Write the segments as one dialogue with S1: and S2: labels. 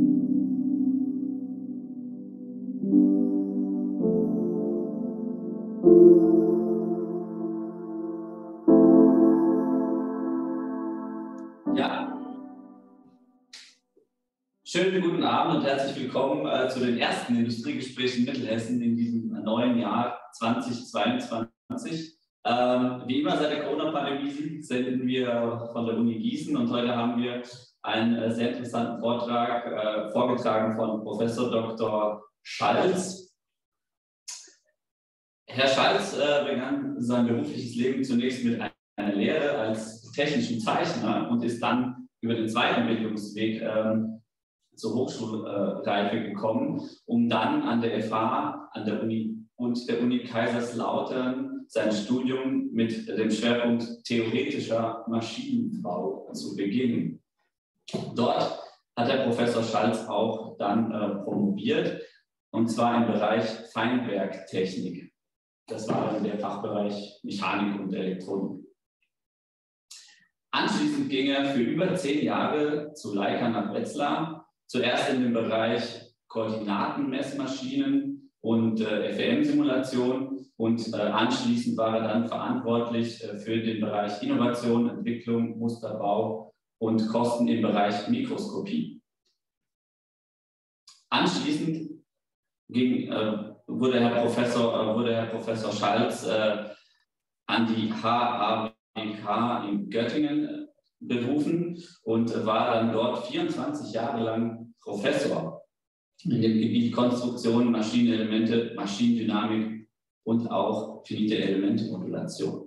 S1: Ja, schönen guten Abend und herzlich willkommen zu den ersten Industriegesprächen Mittelhessen in diesem neuen Jahr 2022. Wie immer seit der Corona-Pandemie senden wir von der Uni Gießen und heute haben wir einen sehr interessanten Vortrag vorgetragen von Professor Dr. Schalz. Herr Schalz begann sein berufliches Leben zunächst mit einer Lehre als technischen Zeichner und ist dann über den zweiten Bildungsweg zur Hochschulreife gekommen, um dann an der FH, an der Uni und der Uni Kaiserslautern sein Studium mit dem Schwerpunkt theoretischer Maschinenbau zu beginnen. Dort hat der Professor Schalz auch dann promoviert, und zwar im Bereich Feinwerktechnik. Das war dann der Fachbereich Mechanik und Elektronik. Anschließend ging er für über 10 Jahre zu Leica nach Wetzlar, zuerst in dem Bereich Koordinatenmessmaschinen und FEM-Simulation und anschließend war er dann verantwortlich für den Bereich Innovation, Entwicklung, Musterbau und Kosten im Bereich Mikroskopie. Anschließend wurde Herr Professor Schalz an die HAWK in Göttingen berufen und war dann dort 24 Jahre lang Professor in dem Gebiet Konstruktion, Maschinenelemente, Maschinendynamik und auch finite Elementemodulation.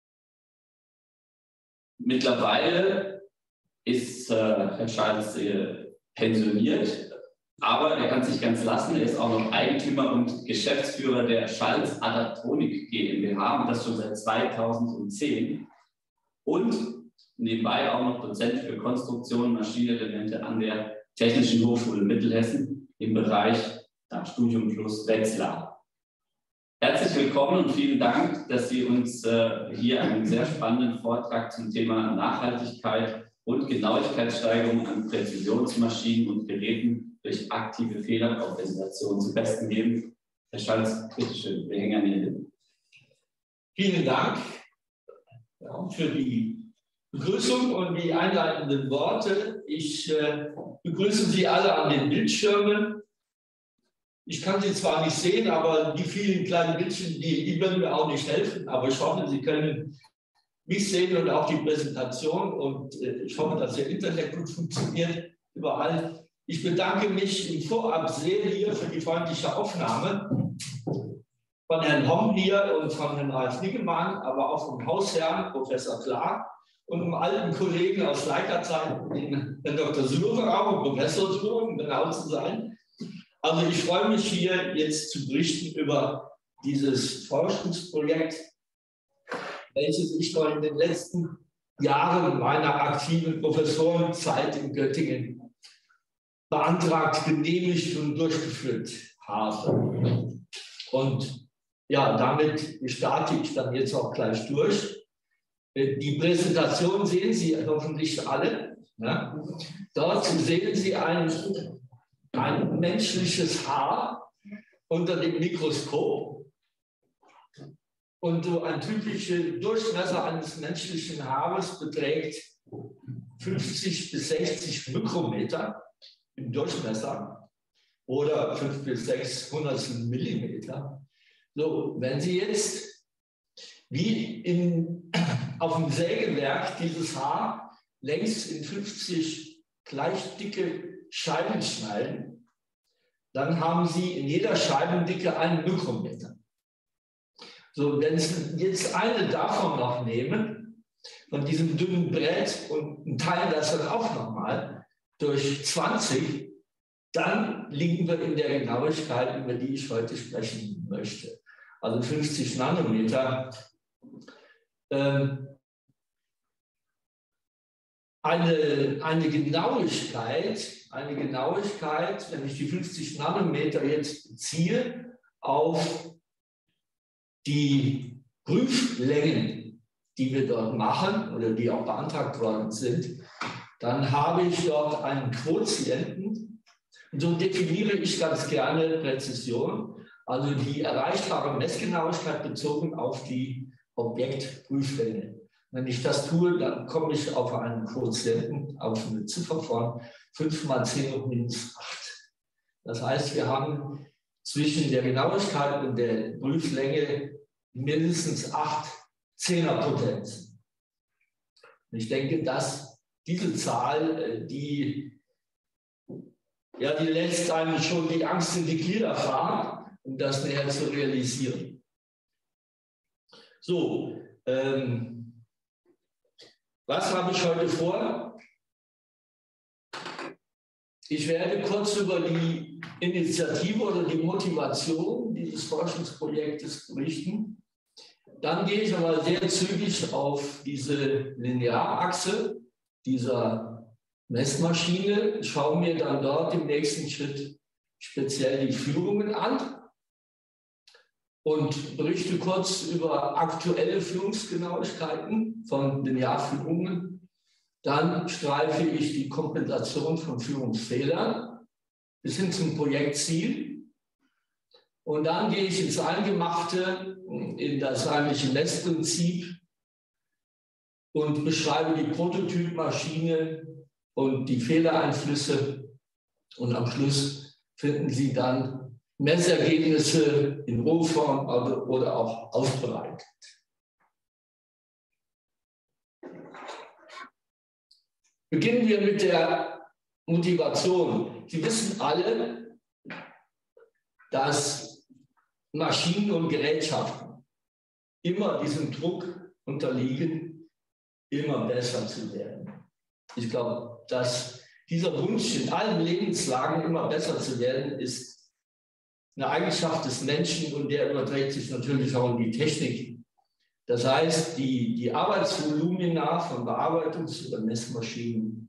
S1: Mittlerweile ist Herr Schalz pensioniert, aber er kann sich ganz lassen. Er ist auch noch Eigentümer und Geschäftsführer der Schalz Adaptronik GmbH und das schon seit 2010. Und nebenbei auch noch Dozent für Konstruktion und Maschinenelemente an der Technischen Hochschule Mittelhessen im Bereich Studium Plus Wetzlar. Herzlich willkommen und vielen Dank, dass Sie uns hier einen sehr spannenden Vortrag zum Thema Nachhaltigkeit und Genauigkeitssteigerung an Präzisionsmaschinen und Geräten durch aktive Fehlerkompensation zum Besten geben. Herr Schalz, bitteschön, wir hängen an Ihnen hin.
S2: Vielen Dank für die Begrüßung und die einleitenden Worte. Ich begrüße Sie alle an den Bildschirmen. Ich kann Sie zwar nicht sehen, aber die vielen kleinen Bildchen, die würden mir auch nicht helfen. Aber ich hoffe, Sie können mich sehen und auch die Präsentation. Und ich hoffe, dass Ihr Internet gut funktioniert überall. Ich bedanke mich im Vorab sehr hier für die freundliche Aufnahme von Herrn Homm hier und von Herrn Ralf Niggemann, aber auch vom Hausherrn, Professor Clark, und einem alten Kollegen aus Leica-Zeiten, den Herrn Dr. Surau, Professor Surau, um genau zu sein. Also ich freue mich hier jetzt zu berichten über dieses Forschungsprojekt, welches ich in den letzten Jahren meiner aktiven Professorenzeit in Göttingen beantragt, genehmigt und durchgeführt habe. Und ja, damit starte ich dann jetzt auch gleich durch. Die Präsentation sehen Sie hoffentlich alle. Ja? Dort sehen Sie ein menschliches Haar unter dem Mikroskop. Und so ein typischer Durchmesser eines menschlichen Haares beträgt 50 bis 60 Mikrometer im Durchmesser oder 5 bis 6 Hundertstel Millimeter. So, wenn Sie jetzt wie auf dem Sägewerk dieses Haar längs in 50 gleich dicke Scheiben schneiden, dann haben Sie in jeder Scheibendicke 1 Mikrometer. So, wenn Sie jetzt eine davon noch nehmen, von diesem dünnen Brett und teilen das dann auch nochmal durch 20, dann liegen wir in der Genauigkeit, über die ich heute sprechen möchte. Also 50 Nanometer. Eine Genauigkeit, wenn ich die 50 Nanometer jetzt beziehe auf die Prüflängen, die wir dort machen oder die auch beantragt worden sind, dann habe ich dort einen Quotienten So definiere ich ganz gerne Präzision, also die erreichbare Messgenauigkeit bezogen auf die Objektprüflänge. Wenn ich das tue, dann komme ich auf einen Quotienten, auf eine Ziffer von 5 mal 10 hoch minus 8. Das heißt, wir haben zwischen der Genauigkeit und der Prüflänge mindestens 8 Zehnerpotenzen. Ich denke, dass diese Zahl, die lässt einem schon die Angst in die Glieder fahren, um das näher zu realisieren. So, was habe ich heute vor? Ich werde kurz über die Initiative oder die Motivation dieses Forschungsprojektes berichten. Dann gehe ich aber sehr zügig auf diese Linearachse dieser Messmaschine, schaue mir dann dort im nächsten Schritt speziell die Führungen an und berichte kurz über aktuelle Führungsgenauigkeiten von Linearführungen. Dann streife ich die Kompensation von Führungsfehlern bis hin zum Projektziel. Und dann gehe ich ins Eingemachte, in das eigentliche Messprinzip und beschreibe die Prototypmaschine und die Fehlereinflüsse. Und am Schluss finden Sie dann Messergebnisse in Rohform oder auch aufbereitet. Beginnen wir mit der Motivation. Sie wissen alle, dass Maschinen und Gerätschaften immer diesem Druck unterliegen, immer besser zu werden. Ich glaube, dass dieser Wunsch, in allen Lebenslagen immer besser zu werden, ist eine Eigenschaft des Menschen und der überträgt sich natürlich auch in die Technik. Das heißt, die Arbeitsvolumina von Bearbeitungs- oder Messmaschinen,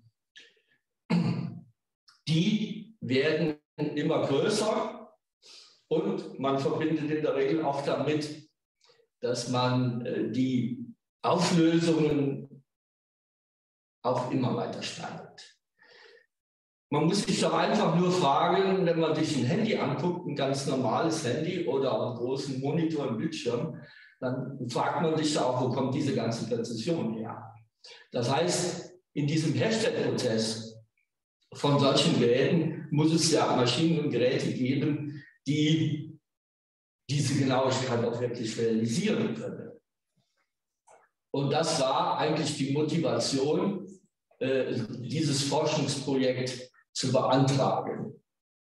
S2: die werden immer größer und man verbindet in der Regel auch damit, dass man die Auflösungen auch immer weiter steigert. Man muss sich doch einfach nur fragen, wenn man sich ein Handy anguckt, ein ganz normales Handy oder einen großen Monitor, einen Bildschirm, dann fragt man sich auch, wo kommt diese ganze Präzision her? Das heißt, in diesem Herstellprozess von solchen Geräten muss es ja Maschinen und Geräte geben, die diese Genauigkeit auch wirklich realisieren können. Und das war eigentlich die Motivation, dieses Forschungsprojekt zu beantragen.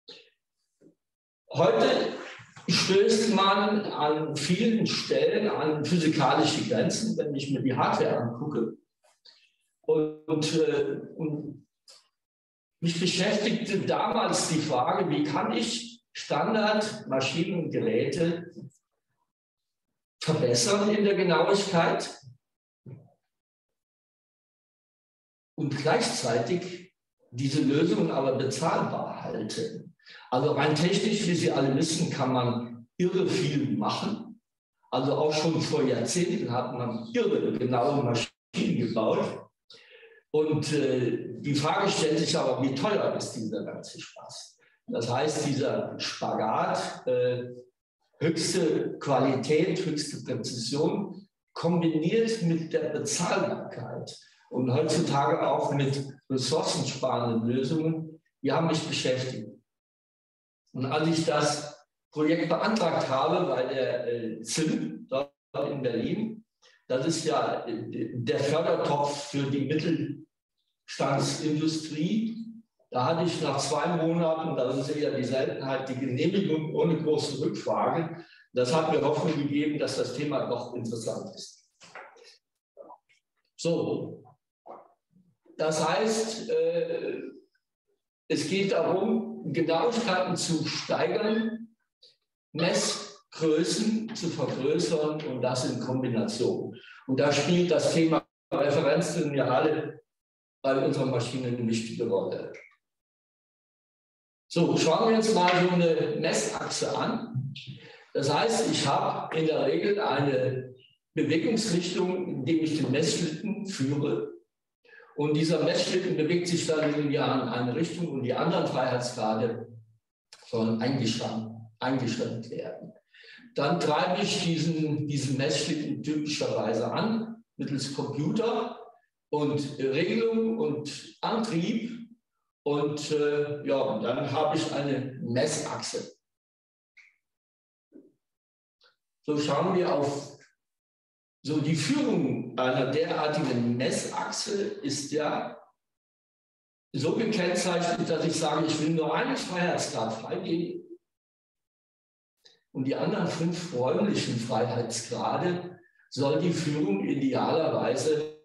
S2: Heute stößt man an vielen Stellen an physikalische Grenzen, wenn ich mir die Hardware angucke. Und mich beschäftigte damals die Frage, wie kann ich Standardmaschinen und Geräte verbessern in der Genauigkeit und gleichzeitig diese Lösungen aber bezahlbar halten. Also rein technisch, wie Sie alle wissen, kann man irre viel machen. Also auch schon vor Jahrzehnten hat man irre genaue Maschinen gebaut. Und die Frage stellt sich aber, wie teuer ist dieser ganze Spaß? Das heißt, dieser Spagat, höchste Qualität, höchste Präzision, kombiniert mit der Bezahlbarkeit und heutzutage auch mit ressourcensparenden Lösungen, die haben mich beschäftigt. Und als ich das Projekt beantragt habe bei der ZIM dort in Berlin, das ist ja der Fördertopf für die Mittelstandsindustrie, da hatte ich nach 2 Monaten, das ist ja die Seltenheit, die Genehmigung ohne große Rückfrage. Das hat mir Hoffnung gegeben, dass das Thema doch interessant ist. So, das heißt, es geht darum, Genauigkeiten zu steigern, Messgrößen zu vergrößern und das in Kombination. Und da spielt das Thema Referenzlineale bei unseren Maschinen eine wichtige Rolle. So, schauen wir uns mal so eine Messachse an. Das heißt, ich habe in der Regel eine Bewegungsrichtung, indem ich den Messschlitten führe. Und dieser Messschlitten bewegt sich dann linear in eine Richtung und die anderen Freiheitsgrade sollen eingeschränkt werden. Dann treibe ich diesen Messschlitten typischerweise an, mittels Computer und Regelung und Antrieb. Und ja, dann habe ich eine Messachse. So schauen wir auf so die Führung einer derartigen Messachse ist ja so gekennzeichnet, dass ich sage, ich will nur einen Freiheitsgrad freigeben und die anderen 5 räumlichen Freiheitsgrade soll die Führung idealerweise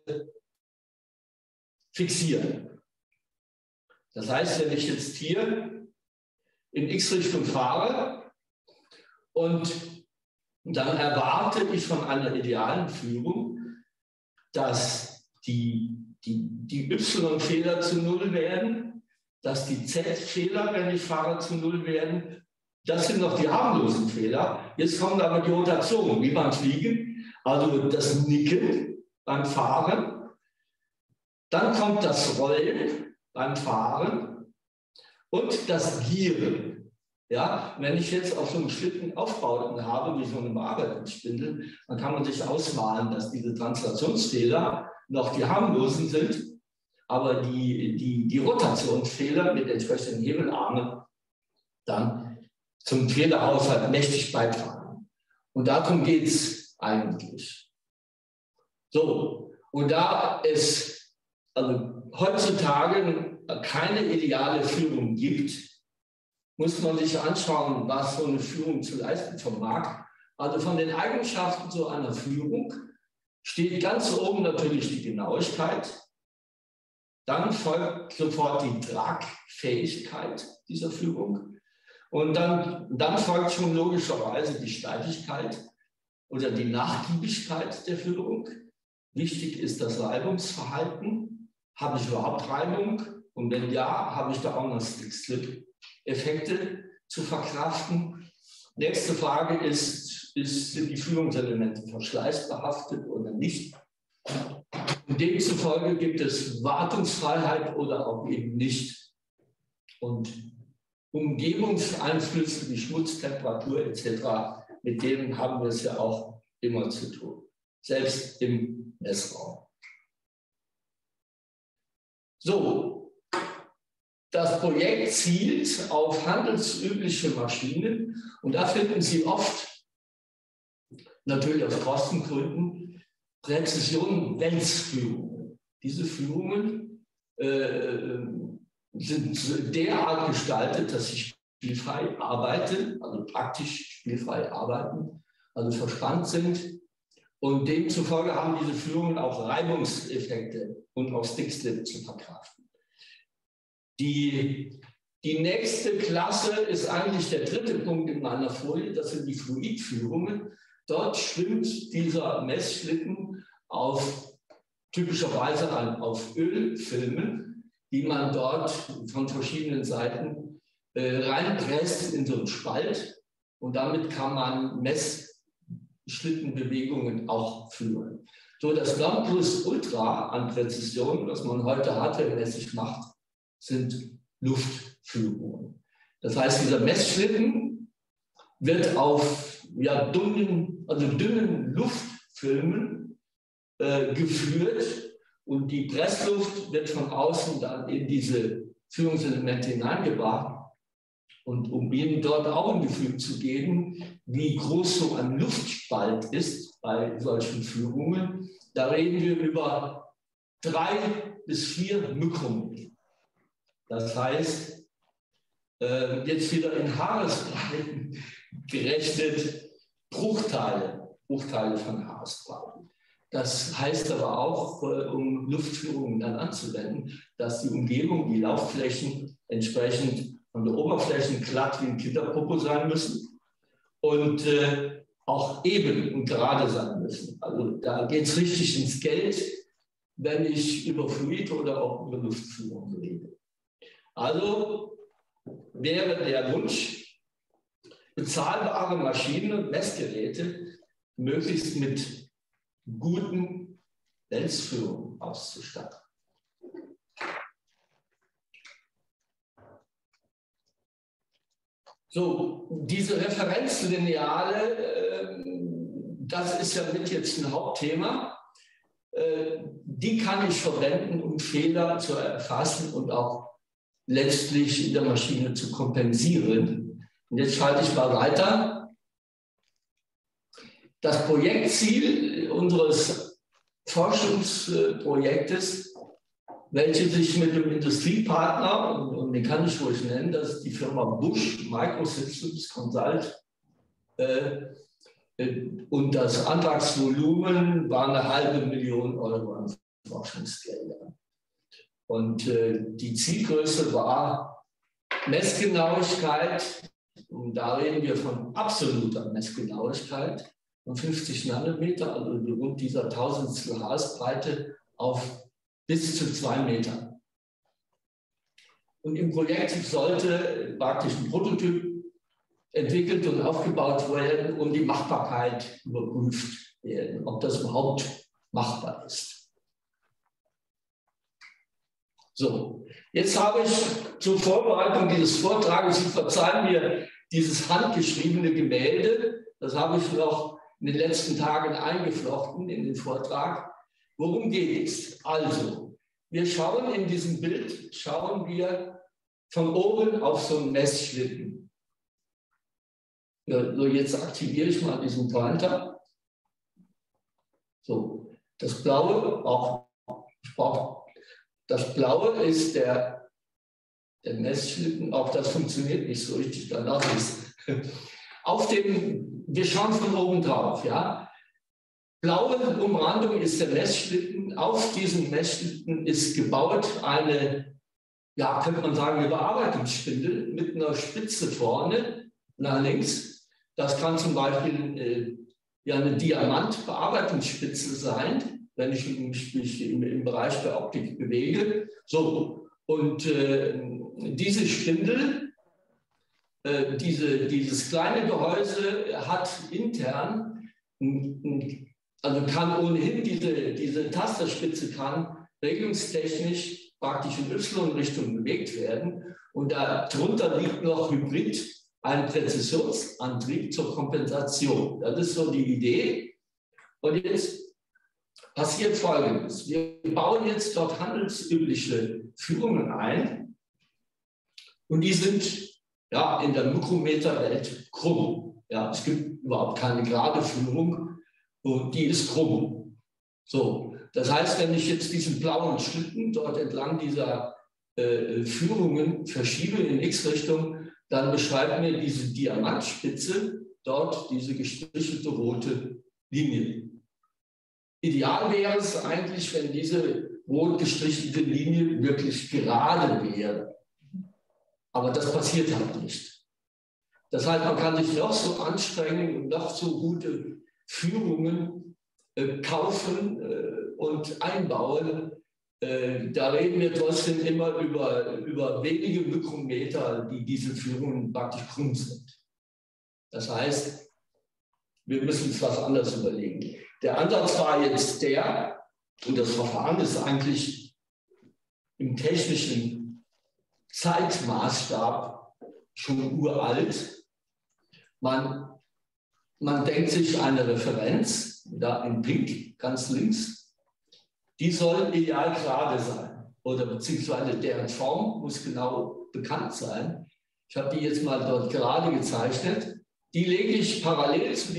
S2: fixieren. Das heißt, wenn ich jetzt hier in x-Richtung fahre und dann erwarte ich von einer idealen Führung, dass die Y-Fehler zu 0 werden, dass die Z-Fehler, wenn ich fahre, zu 0 werden. Das sind noch die harmlosen Fehler. Jetzt kommt aber die Rotation, wie beim Fliegen, also das Nicken beim Fahren. Dann kommt das Rollen beim Fahren und das Gieren. Ja, wenn ich jetzt auf so einem Schlitten Aufbauten habe, wie so eine Bearbeitungsspindel, dann kann man sich ausmalen, dass diese Translationsfehler noch die harmlosen sind, aber die Rotationsfehler mit entsprechenden Hebelarmen dann zum Fehlerhaushalt mächtig beitragen. Und darum geht es eigentlich. So, und da es also heutzutage keine ideale Führung gibt, muss man sich anschauen, was so eine Führung zu leisten vermag. Also von den Eigenschaften so einer Führung steht ganz oben natürlich die Genauigkeit. Dann folgt sofort die Tragfähigkeit dieser Führung. Und dann folgt schon logischerweise die Steitigkeit oder die Nachgiebigkeit der Führung. Wichtig ist das Reibungsverhalten. Habe ich überhaupt Reibung? Und wenn ja, habe ich da auch noch Stick-Slip-Effekte zu verkraften. Nächste Frage ist, sind die Führungselemente verschleißbehaftet oder nicht? Und demzufolge gibt es Wartungsfreiheit oder auch eben nicht. Und Umgebungseinflüsse wie Schmutz, Temperatur etc., mit denen haben wir es ja auch immer zu tun, selbst im Messraum. So, das Projekt zielt auf handelsübliche Maschinen und da finden Sie oft, natürlich aus Kostengründen, Präzision-Wälzführungen. Diese Führungen sind derart gestaltet, dass sie spielfrei arbeiten, also praktisch spielfrei arbeiten, also verspannt sind. Und demzufolge haben diese Führungen auch Reibungseffekte und auch Stick-Slip zu verkraften. Die nächste Klasse ist eigentlich der dritte Punkt in meiner Folie, das sind die Fluidführungen. Dort schwimmt dieser Messschlitten typischerweise auf Ölfilmen, die man dort von verschiedenen Seiten reinpresst in so einen Spalt. Und damit kann man Messschlittenbewegungen auch führen. So, das Nonplusultra an Präzision, was man heute hardwaremäßig macht, sind Luftführungen. Das heißt, dieser Messschlitten wird auf dünnen Luftfilmen geführt und die Pressluft wird von außen dann in diese Führungselemente hineingebracht. Und um Ihnen dort auch ein Gefühl zu geben, wie groß so ein Luftspalt ist bei solchen Führungen, da reden wir über 3 bis 4 Mikrometer. Das heißt, jetzt wieder in Haaresbreiten gerechnet, Bruchteile von Haaresbreiten. Das heißt aber auch, um Luftführungen dann anzuwenden, dass die Umgebung, die Laufflächen entsprechend von der Oberfläche glatt wie ein Kinderpopo sein müssen und auch eben und gerade sein müssen. Also da geht es richtig ins Geld, wenn ich über Fluid oder auch über Luftführung rede. Also wäre der Wunsch, bezahlbare Maschinen und Messgeräte möglichst mit guten Wälzführungen auszustatten. So, diese Referenzlineale, das ist ja mit jetzt ein Hauptthema. Die kann ich verwenden, um Fehler zu erfassen und auch letztlich in der Maschine zu kompensieren. Und jetzt schalte ich mal weiter. Das Projektziel unseres Forschungsprojektes, welches sich mit dem Industriepartner, und den kann ich ruhig nennen, das ist die Firma Busch Microsystems Consult, und das Antragsvolumen war 500.000 Euro an Forschungsgeldern. Und die Zielgröße war Messgenauigkeit, und da reden wir von absoluter Messgenauigkeit, von 50 Nanometer, also rund dieser Tausendstel Haaresbreite, auf bis zu 2 Meter. Und im Projekt sollte praktisch ein Prototyp entwickelt und aufgebaut werden, um die Machbarkeit überprüft werden, ob das überhaupt machbar ist. So, jetzt habe ich zur Vorbereitung dieses Vortrages, Sie verzeihen mir dieses handgeschriebene Gemälde, das habe ich noch in den letzten Tagen eingeflochten in den Vortrag. Worum geht es? Also, wir schauen in diesem Bild, schauen wir von oben auf so einen Messschlitten. Ja, so, jetzt aktiviere ich mal diesen Pointer. So, das Blaue, das Blaue ist der Messschlitten, auch das funktioniert nicht so richtig, danach ist wir schauen von oben drauf, ja. Blaue Umrandung ist der Messschlitten, auf diesem Messschlitten ist gebaut eine, ja, könnte man sagen, eine Bearbeitungsspindel mit einer Spitze vorne nach links. Das kann zum Beispiel ja, eine Diamantbearbeitungsspitze sein, wenn ich mich im Bereich der Optik bewege. So, und diese Spindel, dieses kleine Gehäuse hat intern, also kann ohnehin diese Tasterspitze kann regelungstechnisch praktisch in Y-Richtung bewegt werden. Und darunter liegt noch Hybrid, ein Präzisionsantrieb zur Kompensation. Das ist so die Idee. Und jetzt passiert Folgendes. Wir bauen jetzt dort handelsübliche Führungen ein. Und die sind ja, in der Mikrometerwelt krumm. Ja, es gibt überhaupt keine gerade Führung und die ist krumm. So, das heißt, wenn ich jetzt diesen blauen Schlitten dort entlang dieser Führungen verschiebe in X-Richtung, dann beschreibt mir diese Diamantspitze dort diese gestrichelte rote Linie. Ideal wäre es eigentlich, wenn diese rot gestrichelte Linie wirklich gerade wäre. Aber das passiert halt nicht. Das heißt, man kann sich noch so anstrengen und noch so gute Führungen kaufen und einbauen. Da reden wir trotzdem immer über wenige Mikrometer, die diese Führungen praktisch krumm sind. Das heißt, wir müssen uns was anderes überlegen. Der Ansatz war jetzt der, und das Verfahren ist eigentlich im technischen Zeitmaßstab schon uralt. Man denkt sich eine Referenz, da in Pink, ganz links, die soll ideal gerade sein oder beziehungsweise deren Form muss genau bekannt sein. Ich habe die jetzt mal dort gerade gezeichnet. Die lege ich parallel zu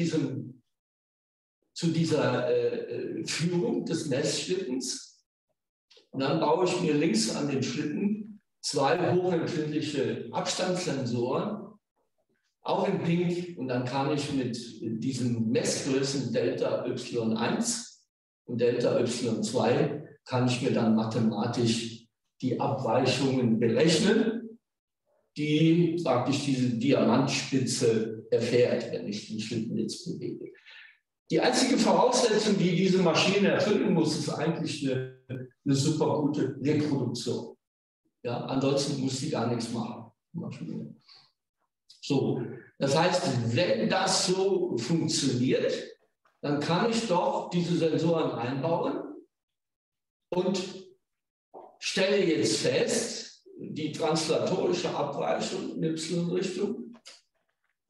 S2: dieser Führung des Messschlittens. Und dann baue ich mir links an den Schlitten 2 hochempfindliche Abstandssensoren, auch in Pink. Und dann kann ich mit diesen Messgrößen Delta Y1 und Delta Y2 kann ich mir dann mathematisch die Abweichungen berechnen, die praktisch diese Diamantspitze erfährt, wenn ich den Schlitten jetzt bewege. Die einzige Voraussetzung, die diese Maschine erfüllen muss, ist eigentlich eine super gute Reproduktion. Ja, ansonsten muss sie gar nichts machen. So, das heißt, wenn das so funktioniert, dann kann ich doch diese Sensoren einbauen und stelle jetzt fest, die translatorische Abweichung in Y-Richtung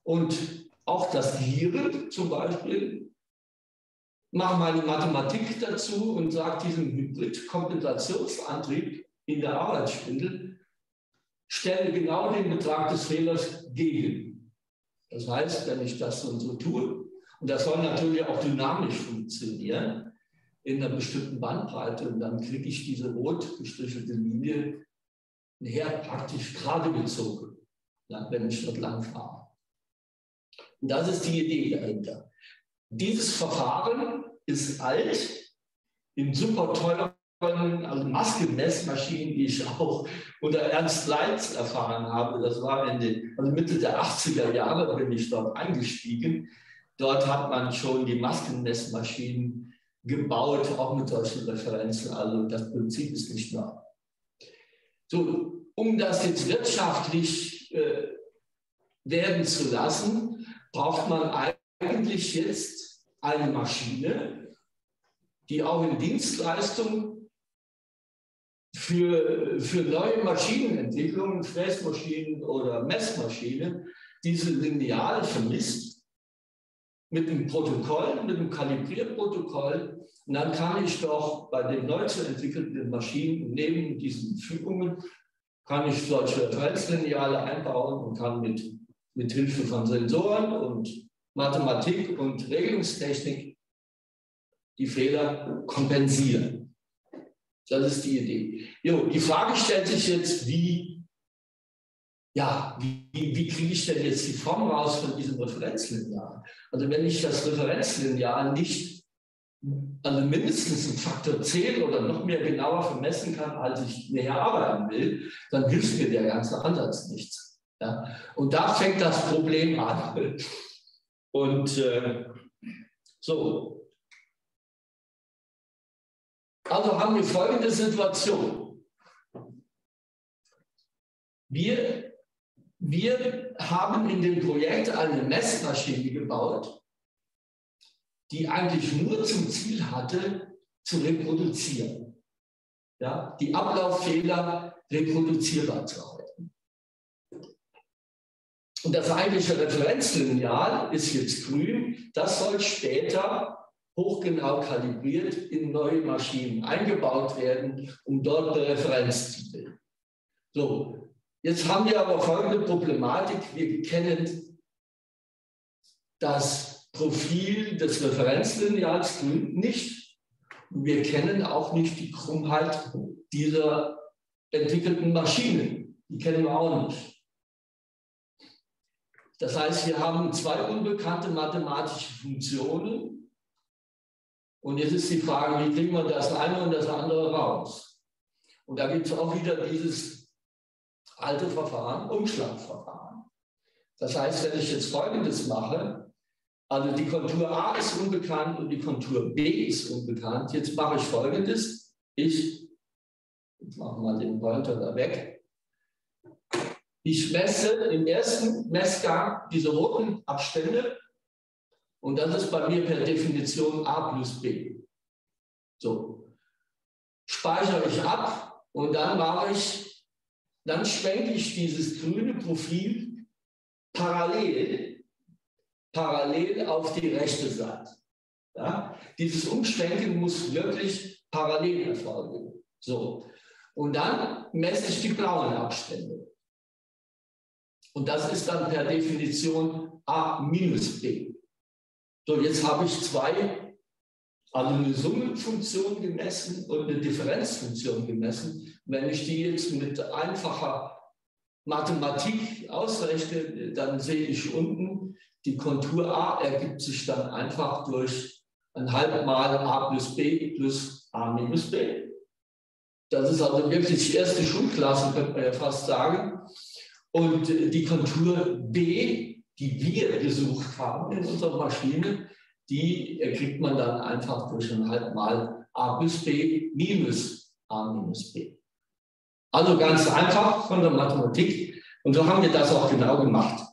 S2: Und auch das Gehirn zum Beispiel, mache meine Mathematik dazu und sage diesem Hybrid-Kompensationsantrieb in der Arbeitsspindel, stelle genau den Betrag des Fehlers gegen. Das heißt, wenn ich das so und so tue, und das soll natürlich auch dynamisch funktionieren, in einer bestimmten Bandbreite, und dann kriege ich diese rot gestrichelte Linie nachher praktisch gerade gezogen, wenn ich dort lang fahre. Und das ist die Idee dahinter. Dieses Verfahren ist alt, in super teuren, also Maskenmessmaschinen, die ich auch unter Ernst Leitz erfahren habe. Das war also Mitte der 80er Jahre bin ich dort eingestiegen. Dort hat man schon die Maskenmessmaschinen gebaut, auch mit solchen Referenzen. Also das Prinzip ist nicht neu. So, um das jetzt wirtschaftlich werden zu lassen, braucht man eigentlich jetzt eine Maschine, die auch in Dienstleistung für neue Maschinenentwicklungen, Fräsmaschinen oder Messmaschinen, diese Lineale vermisst mit einem Protokoll, mit einem Kalibrierprotokoll. Und dann kann ich doch bei den neu zu entwickelnden Maschinen neben diesen Fügungen, kann ich solche Referenzlineale einbauen und kann mit Hilfe von Sensoren und Mathematik und Regelungstechnik die Fehler kompensieren. Das ist die Idee. Jo, die Frage stellt sich jetzt, wie kriege ich denn jetzt die Form raus von diesem Referenzlineal? Also wenn ich das Referenzlineal nicht, also mindestens einen Faktor 10 oder noch mehr genauer vermessen kann, als ich näher arbeiten will, dann hilft mir der ganze Ansatz nichts. Ja? Und da fängt das Problem an. Und so. Also haben wir folgende Situation. Wir haben in dem Projekt eine Messmaschine gebaut, die eigentlich nur zum Ziel hatte, zu reproduzieren. Ja, die Ablauffehler reproduzierbar zu halten. Und das eigentliche Referenzlineal ist jetzt grün. Das soll später hochgenau kalibriert in neue Maschinen eingebaut werden, um dort eine Referenz zu bilden. So, jetzt haben wir aber folgende Problematik. Wir kennen das Profil des Referenzlineals grün nicht. Und wir kennen auch nicht die Krummheit dieser entwickelten Maschinen. Die kennen wir auch nicht. Das heißt, wir haben zwei unbekannte mathematische Funktionen. Und jetzt ist die Frage, wie kriegen wir das eine und das andere raus? Und da gibt es auch wieder dieses alte Verfahren, Umschlagverfahren. Das heißt, wenn ich jetzt Folgendes mache, also die Kontur A ist unbekannt und die Kontur B ist unbekannt. Jetzt mache ich Folgendes. Ich mache mal den Pointer da weg. Ich messe im ersten Messgang diese roten Abstände. Und das ist bei mir per Definition A plus B. So. Speichere ich ab und dann schwenke ich dieses grüne Profil parallel auf die rechte Seite. Ja? Dieses Umschwenken muss wirklich parallel erfolgen. So. Und dann messe ich die blauen Abstände. Und das ist dann per Definition A minus B. So, jetzt habe ich also eine Summenfunktion gemessen und eine Differenzfunktion gemessen. Wenn ich die jetzt mit einfacher Mathematik ausrechne, dann sehe ich unten, die Kontur A ergibt sich dann einfach durch 1/2 mal A plus B plus A minus B. Das ist also wirklich die erste Schulklasse, könnte man ja fast sagen. Und die Kontur B, die wir gesucht haben in unserer Maschine, die kriegt man dann einfach durch 1/2 mal A plus B minus A minus B. Also ganz einfach von der Mathematik. Und so haben wir das auch genau gemacht.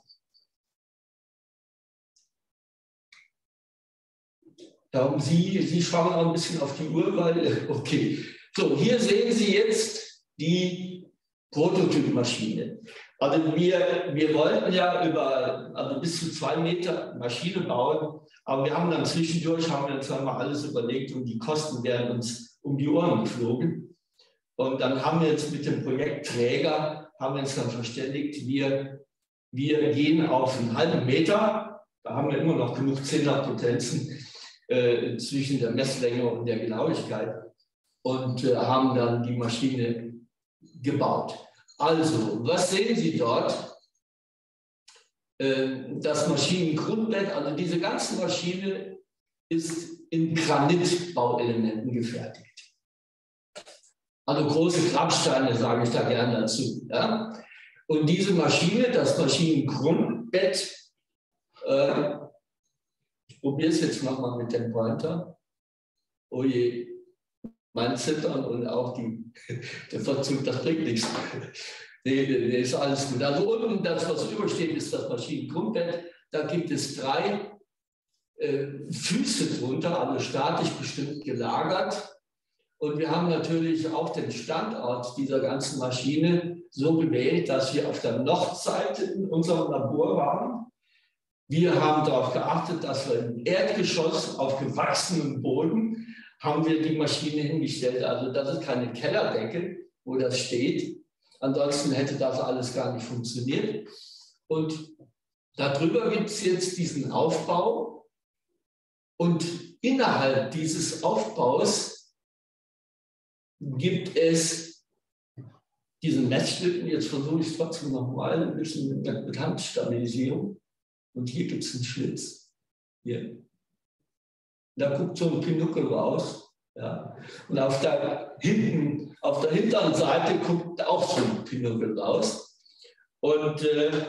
S2: Darum Sie schauen auch ein bisschen auf die Uhr, weil, okay. So, hier sehen Sie jetzt die Prototypmaschine. Also wir wollten ja also bis zu 2 Meter Maschine bauen, aber wir haben dann zwischendurch, zweimal alles überlegt und die Kosten wären uns um die Ohren geflogen. Und dann haben wir jetzt mit dem Projektträger, haben wir uns dann verständigt, wir gehen auf einen halben Meter, da haben wir immer noch genug Zehnerpotenzen zwischen der Messlänge und der Genauigkeit und haben dann die Maschine gebaut. Also, was sehen Sie dort? Das Maschinengrundbett, also diese ganze Maschine ist in Granitbauelementen gefertigt. Also große Grabsteine, sage ich da gerne dazu. Ja? Und diese Maschine, das Maschinengrundbett, ich probiere es jetzt nochmal mit dem Pointer. Oh je, mein Zittern und auch der Verzug, das bringt nichts. Nee, ist alles gut. Also unten, das, was übersteht, ist das Maschinengrundbett. Da gibt es 3 Füße drunter, also statisch bestimmt gelagert. Und wir haben natürlich auch den Standort dieser ganzen Maschine so gewählt, dass wir auf der Nordseite in unserem Labor waren. Wir haben darauf geachtet, dass wir im Erdgeschoss auf gewachsenem Boden haben wir die Maschine hingestellt. Also das ist keine Kellerdecke, wo das steht. Ansonsten hätte das alles gar nicht funktioniert. Und darüber gibt es jetzt diesen Aufbau. Und innerhalb dieses Aufbaus gibt es diesen Messschlitten. Jetzt versuche ich es trotzdem nochmal ein bisschen mit Handstabilisierung. Und hier gibt es einen Schlitz. Hier. Da guckt so ein Pinocchio raus. Ja. Und auf der hinteren Seite guckt auch so ein Pinocchio raus. Und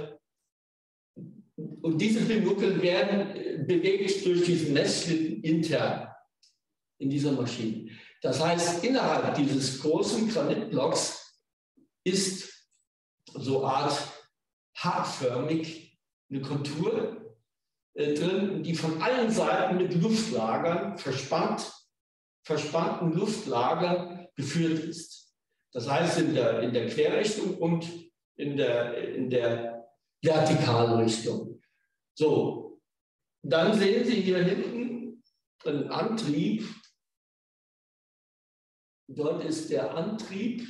S2: diese Pinocchio werden bewegt durch diesen Messschlitten intern in dieser Maschine. Das heißt, innerhalb dieses großen Granitblocks ist so eine Art haarförmig eine Kontur drin, die von allen Seiten mit Luftlagern, verspannten Luftlagern geführt ist. Das heißt in der Querrichtung und in der Vertikalrichtung. So, dann sehen Sie hier hinten einen Antrieb. Dort ist der Antrieb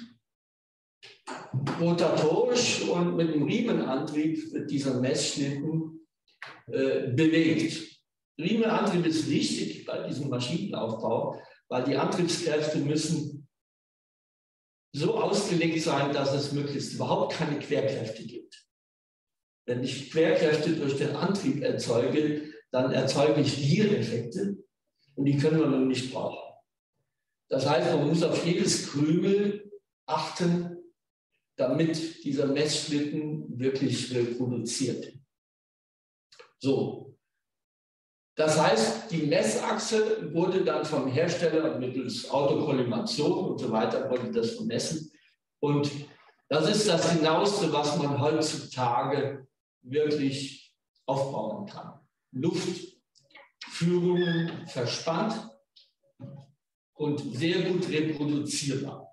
S2: rotatorisch und mit dem Riemenantrieb wird dieser Messschlitten bewegt. Riemenantrieb ist wichtig bei diesem Maschinenaufbau, weil die Antriebskräfte müssen so ausgelegt sein, dass es möglichst überhaupt keine Querkräfte gibt. Wenn ich Querkräfte durch den Antrieb erzeuge, dann erzeuge ich Giereffekte und die können wir nun nicht brauchen. Das heißt, man muss auf jedes Krümel achten, damit dieser Messschlitten wirklich reproduziert. So, das heißt, die Messachse wurde dann vom Hersteller mittels Autokollimation und so weiter, wurde das vermessen. Und das ist das Genaueste, was man heutzutage wirklich aufbauen kann. Luftführungen verspannt und sehr gut reproduzierbar.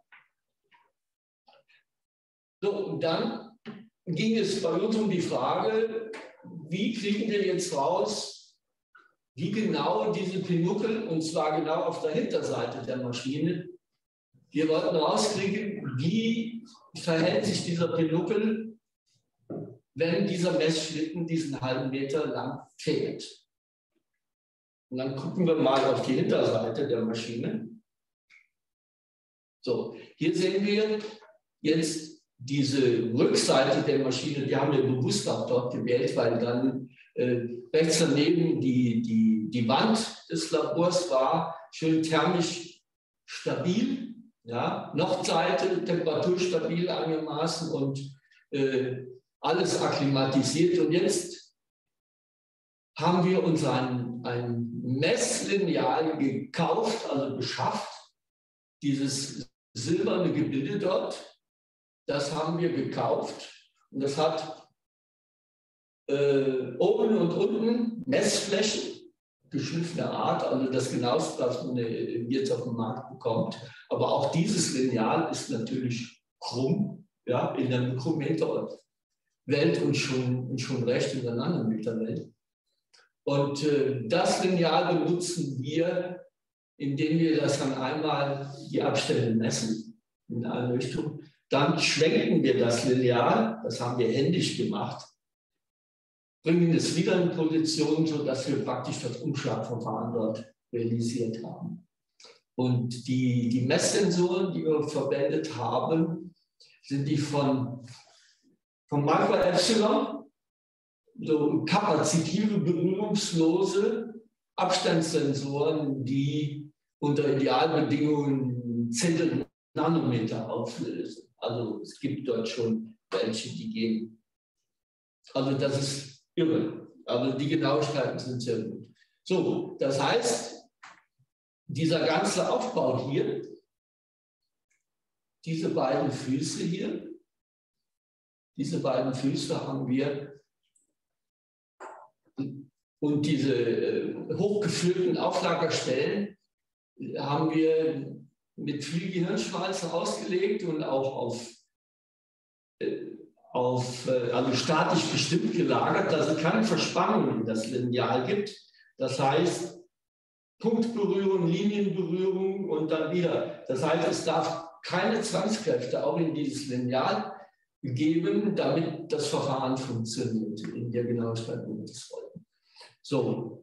S2: So, und dann ging es bei uns um die Frage, wie kriegen wir jetzt raus, wie genau diese Pinocchio, und zwar genau auf der Hinterseite der Maschine, wir wollten rauskriegen, wie verhält sich dieser Pinocchio, wenn dieser Messschlitten diesen halben Meter lang fährt. Und dann gucken wir mal auf die Hinterseite der Maschine. So, hier sehen wir jetzt diese Rückseite der Maschine, die haben wir bewusst auch dort gewählt, weil dann rechts daneben die Wand des Labors war schön thermisch stabil, ja, Nordseite temperaturstabil einigermaßen und alles akklimatisiert. Und jetzt haben wir uns ein Messlineal gekauft, also beschafft, dieses silberne Gebilde dort. Das haben wir gekauft und das hat oben und unten Messflächen geschliffener Art, also das Genaueste, was man jetzt auf dem Markt bekommt. Aber auch dieses Lineal ist natürlich krumm, ja, in der Mikrometer. Welt und schon recht in der Nanometerwelt. Und das Lineal benutzen wir, indem wir das dann einmal die Abstände messen in eine Richtung. Dann schwenken wir das Lineal, das haben wir händisch gemacht, bringen es wieder in Position, sodass wir praktisch das Umschlagverfahren dort realisiert haben. Und die Messsensoren, die wir verwendet haben, sind die von Micro Epsilon, so kapazitive, berührungslose Abstandssensoren, die unter Idealbedingungen Zehntel Nanometer auflösen. Also es gibt dort schon welche, die gehen. Also das ist irre. Also die Genauigkeiten sind sehr gut. So, das heißt, dieser ganze Aufbau hier, diese beiden Füße hier, diese beiden Füße haben wir und diese hochgeführten Auflagerstellen haben wir mit viel Gehirnschmalz ausgelegt und auch also statisch bestimmt gelagert, dass es keine Verspannung in das Lineal gibt. Das heißt, Punktberührung, Linienberührung und dann wieder. Das heißt, es darf keine Zwangskräfte auch in dieses Lineal geben, damit das Verfahren funktioniert in der Genauigkeit, wie wir das wollen. So,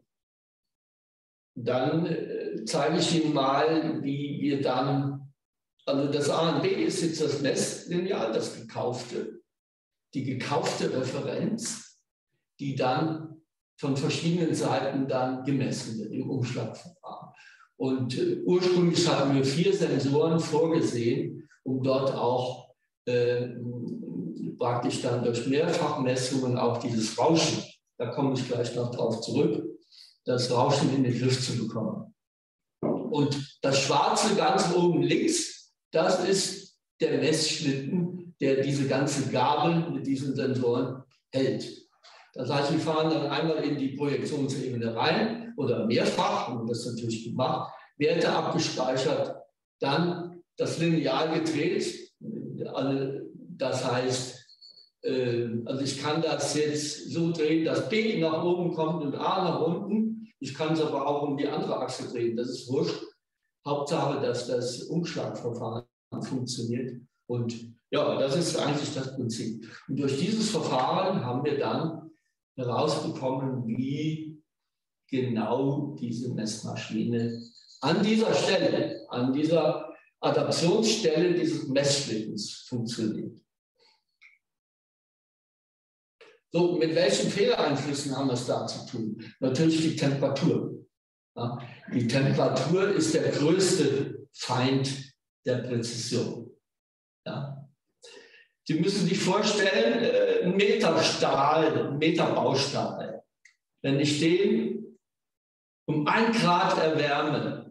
S2: dann zeige ich Ihnen mal, wie wir dann, also das A und B ist jetzt das Messlineal, das gekaufte, die gekaufte Referenz, die dann von verschiedenen Seiten dann gemessen wird im Umschlagverfahren. Und ursprünglich haben wir 4 Sensoren vorgesehen, um dort auch praktisch dann durch Mehrfachmessungen auch dieses Rauschen, da komme ich gleich noch drauf zurück, das Rauschen in den Griff zu bekommen. Und das Schwarze ganz oben links, das ist der Messschlitten, der diese ganze Gabel mit diesen Sensoren hält. Das heißt, wir fahren dann einmal in die Projektionsebene rein oder mehrfach, haben wir das natürlich gemacht, Werte abgespeichert, dann das Lineal gedreht. Das heißt, also ich kann das jetzt so drehen, dass B nach oben kommt und A nach unten. Ich kann es aber auch um die andere Achse drehen, das ist wurscht. Hauptsache, dass das Umschlagverfahren funktioniert. Und ja, das ist eigentlich das Prinzip. Und durch dieses Verfahren haben wir dann herausbekommen, wie genau diese Messmaschine an dieser Stelle, an dieser Adaptionsstelle dieses Messschlittens funktioniert. So, mit welchen Fehlereinflüssen haben wir es da zu tun? Natürlich die Temperatur. Ja, die Temperatur ist der größte Feind der Präzision. Ja. Sie müssen sich vorstellen, ein Meter Stahl, ein Meter Baustahl. Wenn ich den um 1 Grad erwärme,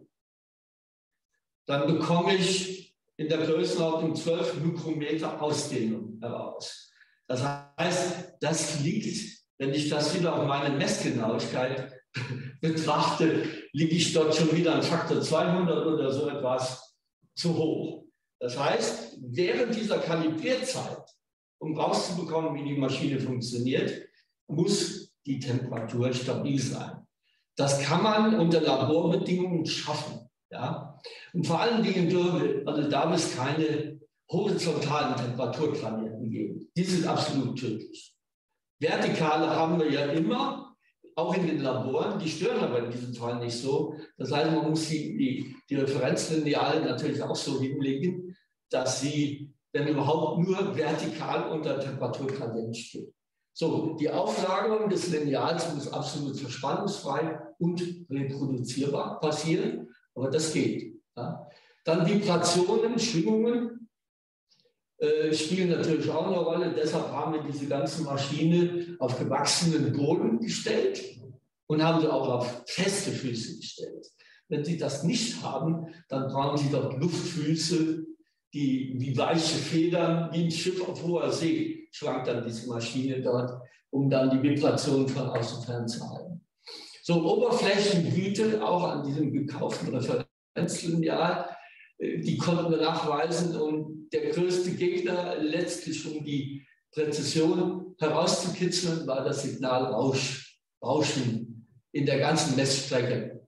S2: dann bekomme ich in der Größenordnung 12 Mikrometer Ausdehnung heraus. Das heißt, das liegt, wenn ich das wieder auf meine Messgenauigkeit betrachte, liege ich dort schon wieder an Faktor 200 oder so etwas zu hoch. Das heißt, während dieser Kalibrierzeit, um rauszubekommen, wie die Maschine funktioniert, muss die Temperatur stabil sein. Das kann man unter Laborbedingungen schaffen. Ja? Und vor allen Dingen darf es keine horizontalen Temperaturgradienten geben. Die sind absolut tödlich. Vertikale haben wir ja immer, auch in den Laboren, die stören aber in diesem Fall nicht so. Das heißt, man muss die Referenzlineale natürlich auch so hinlegen, dass sie, wenn überhaupt, nur vertikal unter Temperaturgradient steht. So, die Auflagerung des Lineals muss absolut verspannungsfrei und reproduzierbar passieren, aber das geht. Ja. Dann Vibrationen, Schwingungen spielen natürlich auch eine Rolle. Deshalb haben wir diese ganze Maschine auf gewachsenen Boden gestellt und haben sie auch auf feste Füße gestellt. Wenn Sie das nicht haben, dann brauchen Sie dort Luftfüße, die wie weiche Federn, wie ein Schiff auf hoher See, schwankt dann diese Maschine dort, um dann die Vibration von außen fernzuhalten. So, Oberflächengüte auch an diesem gekauften Referenzlineal, die konnten wir nachweisen, und der größte Gegner letztlich, um die Präzision herauszukitzeln war das Signal Rauschen in der ganzen Messstrecke.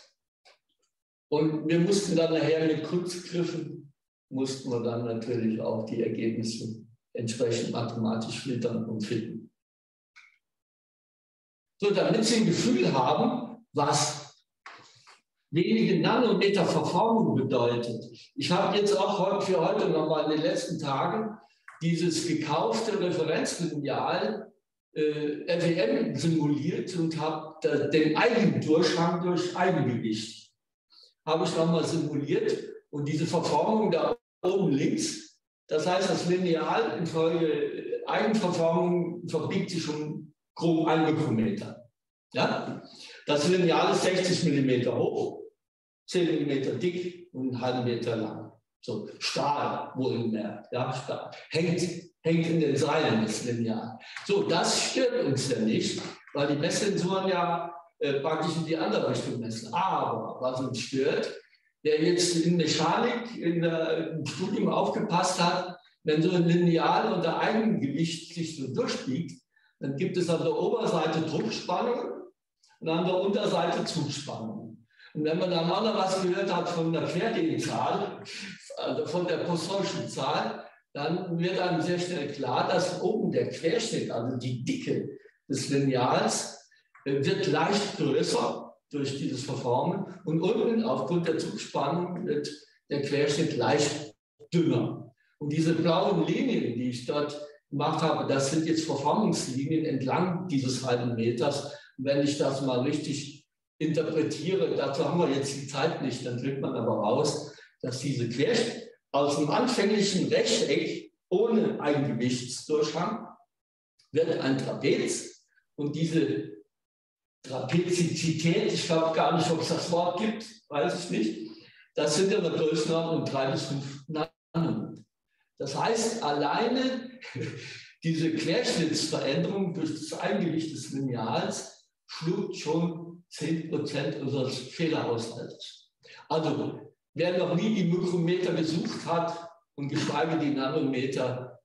S2: Und wir mussten dann nachher mit Kunstgriffen, mussten wir dann natürlich auch die Ergebnisse entsprechend mathematisch filtern und finden. So, damit Sie ein Gefühl haben, was wenige Nanometer Verformung bedeutet. Ich habe jetzt auch für heute nochmal in den letzten Tagen dieses gekaufte Referenzlineal FEM simuliert und habe den Eigendurchhang durch Eigengewicht habe ich nochmal simuliert und diese Verformung da oben links, das heißt, das Lineal infolge Eigenverformung verbiegt sich um grob 1 Mikrometer. Ja? Das Lineal ist 60 mm hoch, 10 mm dick und einen halben Meter lang. So, Stahl, wohlgemerkt, ja, Stahl. Hängt in den Seilen, das Lineal. So, das stört uns ja nicht, weil die Messsensoren ja praktisch in die andere Richtung messen. Aber was uns stört, wer jetzt in Mechanik im Studium aufgepasst hat, wenn so ein Lineal unter Eigengewicht sich so durchbiegt, dann gibt es an der Oberseite Druckspannung und an der Unterseite Zugspannung. Und wenn man dann auch noch was gehört hat von der Querdenzahl, also von der Poisson'schen Zahl, dann wird einem sehr schnell klar, dass oben der Querschnitt, also die Dicke des Lineals, wird leicht größer durch dieses Verformen und unten aufgrund der Zugspannung wird der Querschnitt leicht dünner. Und diese blauen Linien, die ich dort gemacht habe, das sind jetzt Verformungslinien entlang dieses halben Meters. Und wenn ich das mal richtig interpretiere, dazu haben wir jetzt die Zeit nicht, dann kriegt man aber raus, dass diese Querschnitt aus dem anfänglichen Rechteck ohne Eigengewichtsdurchhang wird ein Trapez und diese Trapezizität, ich glaube gar nicht, ob es das Wort gibt, weiß ich nicht, das sind in der Größenordnung 3 bis 5 Nanometer. Das heißt, alleine diese Querschnittsveränderung durch das Eigengewicht des Lineals schluckt schon 10% unseres Fehlerhaushalts. Also, wer noch nie die Mikrometer gesucht hat und geschweige die Nanometer,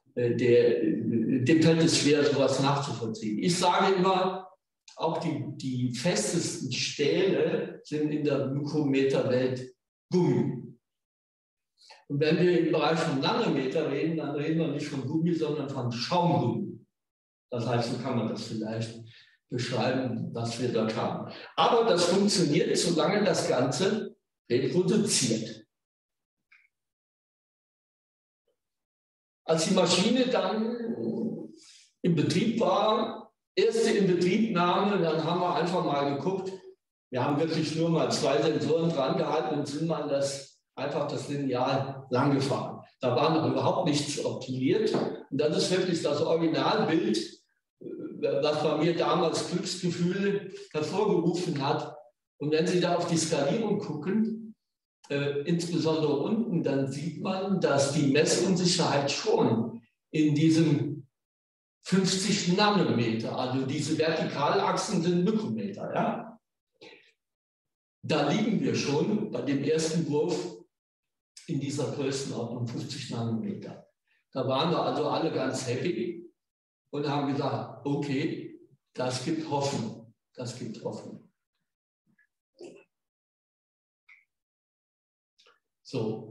S2: dem fällt es schwer, sowas nachzuvollziehen. Ich sage immer, auch die festesten Stähle sind in der Mikrometerwelt Gummi. Und wenn wir im Bereich von Nanometer reden, dann reden wir nicht von Gummi, sondern von Schaumgummi. Das heißt, so kann man das vielleicht beschreiben, was wir dort haben. Aber das funktioniert, solange das Ganze reproduziert. Als die Maschine dann im Betrieb war, erste Inbetriebnahme, dann haben wir einfach mal geguckt, wir haben wirklich nur mal 2 Sensoren dran gehalten und sind mal einfach das Lineal lang gefahren. Da war noch überhaupt nichts optimiert. Und das ist wirklich das Originalbild, was bei mir damals Glücksgefühle hervorgerufen hat. Und wenn Sie da auf die Skalierung gucken, insbesondere unten, dann sieht man, dass die Messunsicherheit schon in diesem 50 Nanometer, also diese Vertikalachsen sind Mikrometer. Ja? Da liegen wir schon bei dem ersten Wurf in dieser Größenordnung 50 Nanometer. Da waren wir also alle ganz happy und haben gesagt, okay, das gibt Hoffnung, das gibt Hoffnung. So.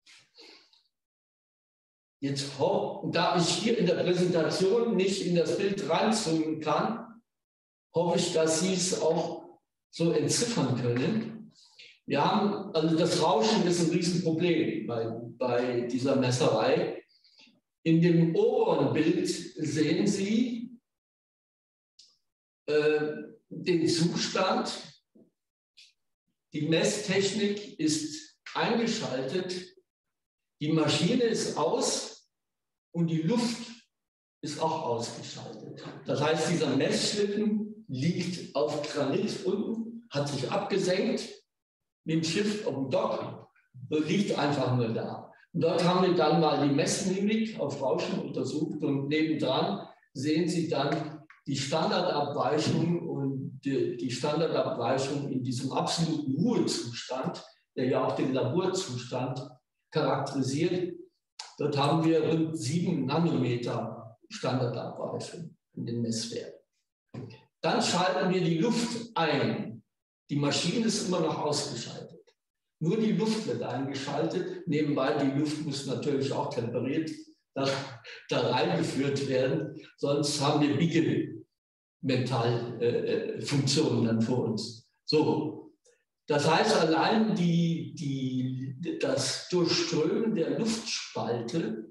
S2: Jetzt, da ich hier in der Präsentation nicht in das Bild reinzoomen kann, hoffe ich, dass Sie es auch so entziffern können. Wir haben, also das Rauschen ist ein Riesenproblem bei dieser Messerei. In dem oberen Bild sehen Sie den Zustand. Die Messtechnik ist eingeschaltet, die Maschine ist aus und die Luft ist auch ausgeschaltet. Das heißt, dieser Messschlitten liegt auf Granit unten, hat sich abgesenkt, mit dem Schiff auf dem Dock, liegt einfach nur da. Und dort haben wir dann mal die Messmimik auf Rauschen untersucht und nebendran sehen Sie dann die Standardabweichung und die Standardabweichung in diesem absoluten Ruhezustand, der ja auch den Laborzustand charakterisiert. Dort haben wir rund 7 Nanometer Standardabweichung in den Messwerten. Dann schalten wir die Luft ein. Die Maschine ist immer noch ausgeschaltet. Nur die Luft wird eingeschaltet. Nebenbei, die Luft muss natürlich auch temperiert da reingeführt werden. Sonst haben wir Bigemetallfunktionen dann vor uns. So. Das heißt, allein das Durchströmen der Luftspalte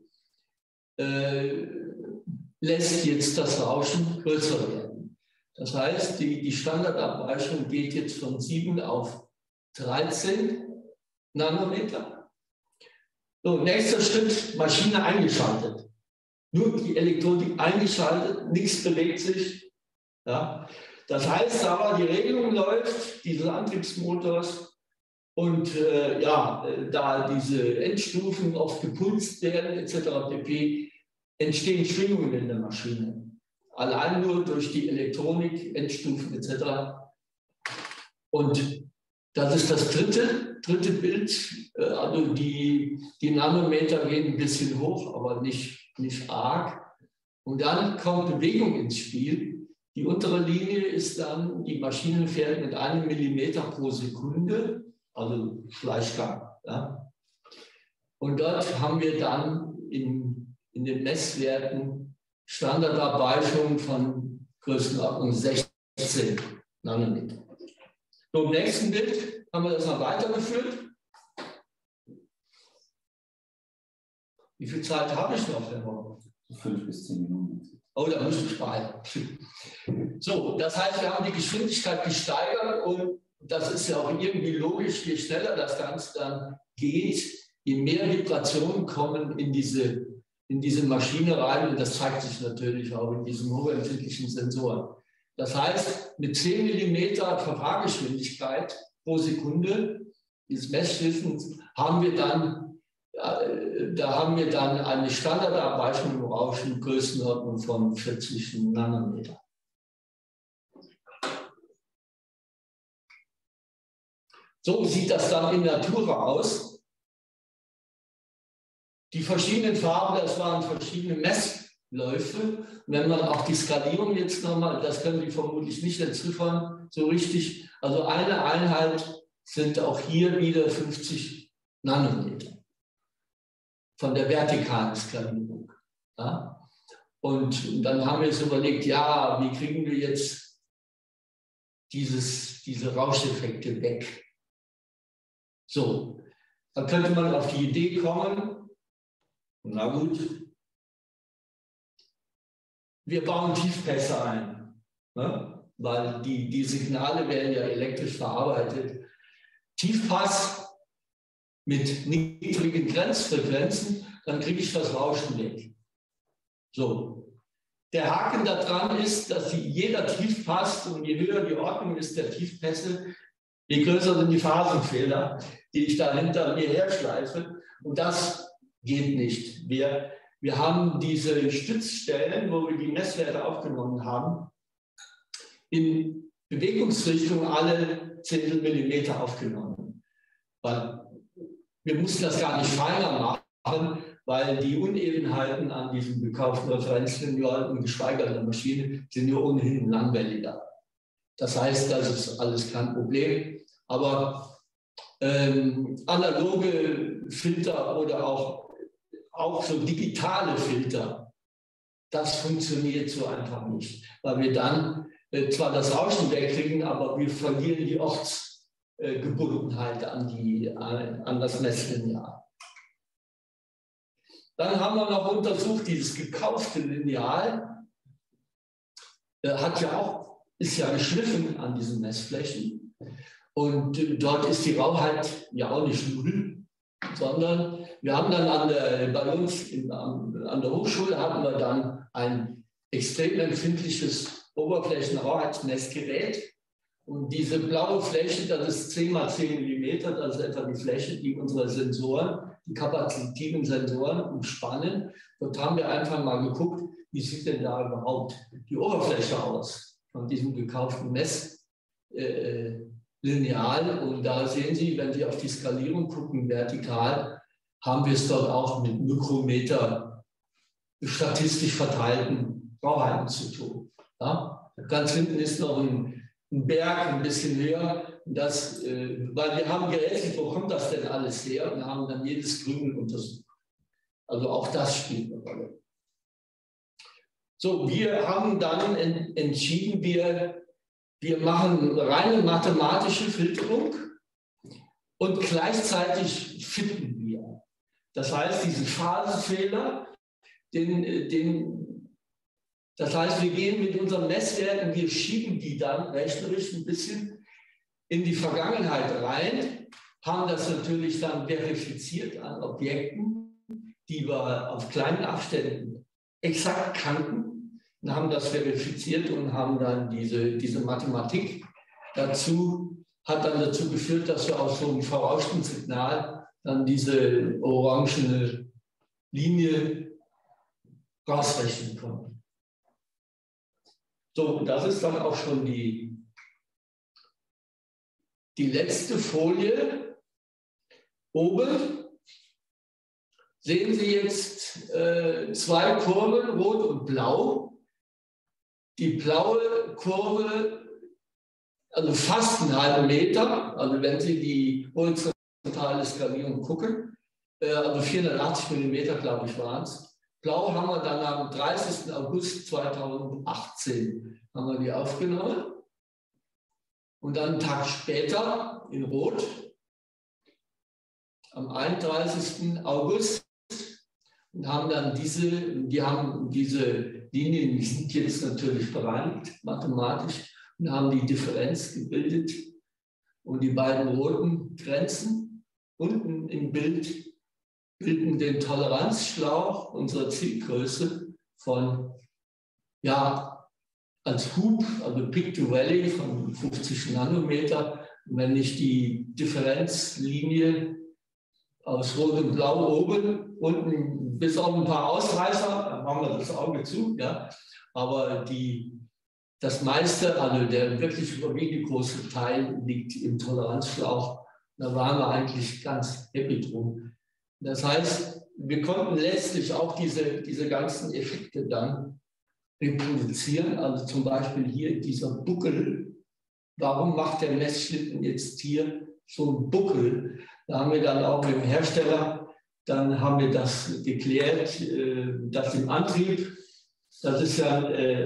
S2: lässt jetzt das Rauschen größer werden. Das heißt, die Standardabweichung geht jetzt von 7 auf 13 Nanometer. So, nächster Schritt, Maschine eingeschaltet. Nur die Elektronik eingeschaltet, nichts bewegt sich. Ja. Das heißt aber, die Regelung läuft dieses Antriebsmotors und da diese Endstufen oft gepulst werden etc. pp. Entstehen Schwingungen in der Maschine. Allein nur durch die Elektronik, Endstufen etc. Und das ist das dritte Bild. Also die Nanometer gehen ein bisschen hoch, aber nicht arg. Und dann kommt Bewegung ins Spiel. Die untere Linie ist dann, die Maschine fährt mit 1 Millimeter pro Sekunde, also Schleichgang. Ja. Und dort haben wir dann in den Messwerten Standardabweichungen von Größenordnung 16 Nanometer. So, im nächsten Bild haben wir das noch weitergeführt. Wie viel Zeit habe ich noch, Herr Horn?
S1: 5 bis 10 Minuten.
S2: Oh, da muss ich behalten. So, das heißt, wir haben die Geschwindigkeit gesteigert und das ist ja auch irgendwie logisch, je schneller das Ganze dann geht, je mehr Vibrationen kommen in diese Maschine rein und das zeigt sich natürlich auch in diesen hochempfindlichen Sensoren. Das heißt, mit 10 mm Verfahrgeschwindigkeit pro Sekunde des Messschliffens haben wir dann eine Standardabweichung im Rauschen Größenordnung von 40 Nanometer. So sieht das dann in Natura aus. Die verschiedenen Farben, das waren verschiedene Messläufe. Wenn man auch die Skalierung jetzt nochmal, das können Sie vermutlich nicht entziffern, so richtig. Also eine Einheit sind auch hier wieder 50 Nanometer von der vertikalen Skalierung. Ja? Und dann haben wir uns überlegt, ja, wie kriegen wir jetzt diese Rauscheffekte weg? So, dann könnte man auf die Idee kommen, na gut, wir bauen Tiefpässe ein, ne? Weil die Signale werden ja elektrisch verarbeitet. Tiefpass mit niedrigen Grenzfrequenzen, dann kriege ich das Rauschen weg. So. Der Haken daran ist, dass jeder Tiefpass und je höher die Ordnung ist der Tiefpässe, je größer sind die Phasenfehler, die ich da hinter mir herschleife. Und das geht nicht. Wir haben diese Stützstellen, wo wir die Messwerte aufgenommen haben, in Bewegungsrichtung alle 10 Millimeter aufgenommen. Weil wir mussten das gar nicht feiner machen, weil die Unebenheiten an diesem gekauften Referenzlineal und geschweige denn der Maschine sind ja ohnehin langwelliger. Das heißt, das ist alles kein Problem. Aber analoge Filter oder auch so digitale Filter, das funktioniert so einfach nicht, weil wir dann zwar das Rauschen wegkriegen, aber wir verlieren die Ortsgebundenheit an das Messlineal. Dann haben wir noch untersucht, dieses gekaufte Lineal ist ja geschliffen an diesen Messflächen. Und dort ist die Rauheit ja auch nicht 0, sondern wir haben dann bei uns an der Hochschule hatten wir dann ein extrem empfindliches Oberflächenrauheitsmessgerät. Und diese blaue Fläche, das ist 10 mal 10 mm, das ist etwa die Fläche, die unsere Sensoren, die kapazitiven Sensoren umspannen. Dort haben wir einfach mal geguckt, wie sieht denn da überhaupt die Oberfläche aus von diesem gekauften Messlineal. Und da sehen Sie, wenn Sie auf die Skalierung gucken, vertikal, haben wir es dort auch mit Mikrometer statistisch verteilten Bauheiten zu tun. Ja? Ganz hinten ist noch ein Berg, ein bisschen höher. Weil wir haben gerätselt, wo kommt das denn alles her? Und haben dann jedes Grün untersucht. Also auch das spielt eine Rolle. So, wir haben dann entschieden, wir machen reine mathematische Filterung und gleichzeitig finden wir. Das heißt, diesen Phasenfehler, das heißt, wir gehen mit unseren Messwerten, wir schieben die dann rechnerisch ein bisschen in die Vergangenheit rein, haben das natürlich dann verifiziert an Objekten, die wir auf kleinen Abständen exakt kannten, und haben das verifiziert und haben dann diese Mathematik dazu, hat dann dazu geführt, dass wir aus so einem verrauschten Signal dann diese orangene Linie rausrechnen konnten. So, das ist dann auch schon die letzte Folie. Oben sehen Sie jetzt zwei Kurven, rot und blau. Die blaue Kurve, also fast einen halben Meter, also wenn Sie die horizontale Skalierung gucken, also 480 Millimeter, glaube ich, waren es. Blau haben wir dann am 30. August 2018 haben wir die aufgenommen. Und dann einen Tag später in Rot, am 31. August, und haben dann diese Linien, die sind jetzt natürlich bereinigt, mathematisch, und haben die Differenz gebildet. Und die beiden roten Grenzen unten im Bild bilden den Toleranzschlauch unserer Zielgröße von, ja, als Hub, also Peak to Valley von 50 Nanometer. Und wenn ich die Differenzlinie aus Rot und Blau oben, unten bis auf ein paar Ausreißer, dann haben wir das Auge zu, ja. Aber das meiste, also der wirklich überwiegend große Teil liegt im Toleranzschlauch. Da waren wir eigentlich ganz happy drum. Das heißt, wir konnten letztlich auch diese ganzen Effekte dann reproduzieren. Also zum Beispiel hier dieser Buckel. Warum macht der Messschlitten jetzt hier so einen Buckel? Da haben wir dann auch mit dem Hersteller, dann haben wir das geklärt, dass im Antrieb, das ist ja,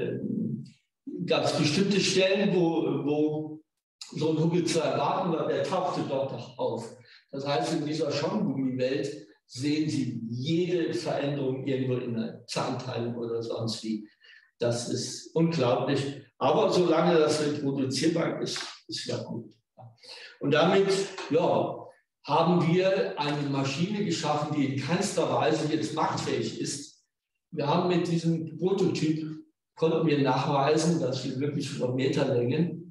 S2: gab es bestimmte Stellen, wo so ein Buckel zu erwarten war, der tauchte dort noch auf. Das heißt, in dieser Schaumgummi-Welt sehen Sie jede Veränderung irgendwo in der Zahnteilung oder sonst wie. Das ist unglaublich. Aber solange das reproduzierbar ist, ist ja gut. Und damit, ja, haben wir eine Maschine geschaffen, die in keinster Weise jetzt marktfähig ist. Wir haben mit diesem Prototyp, konnten wir nachweisen, dass wir wirklich über Meterlängen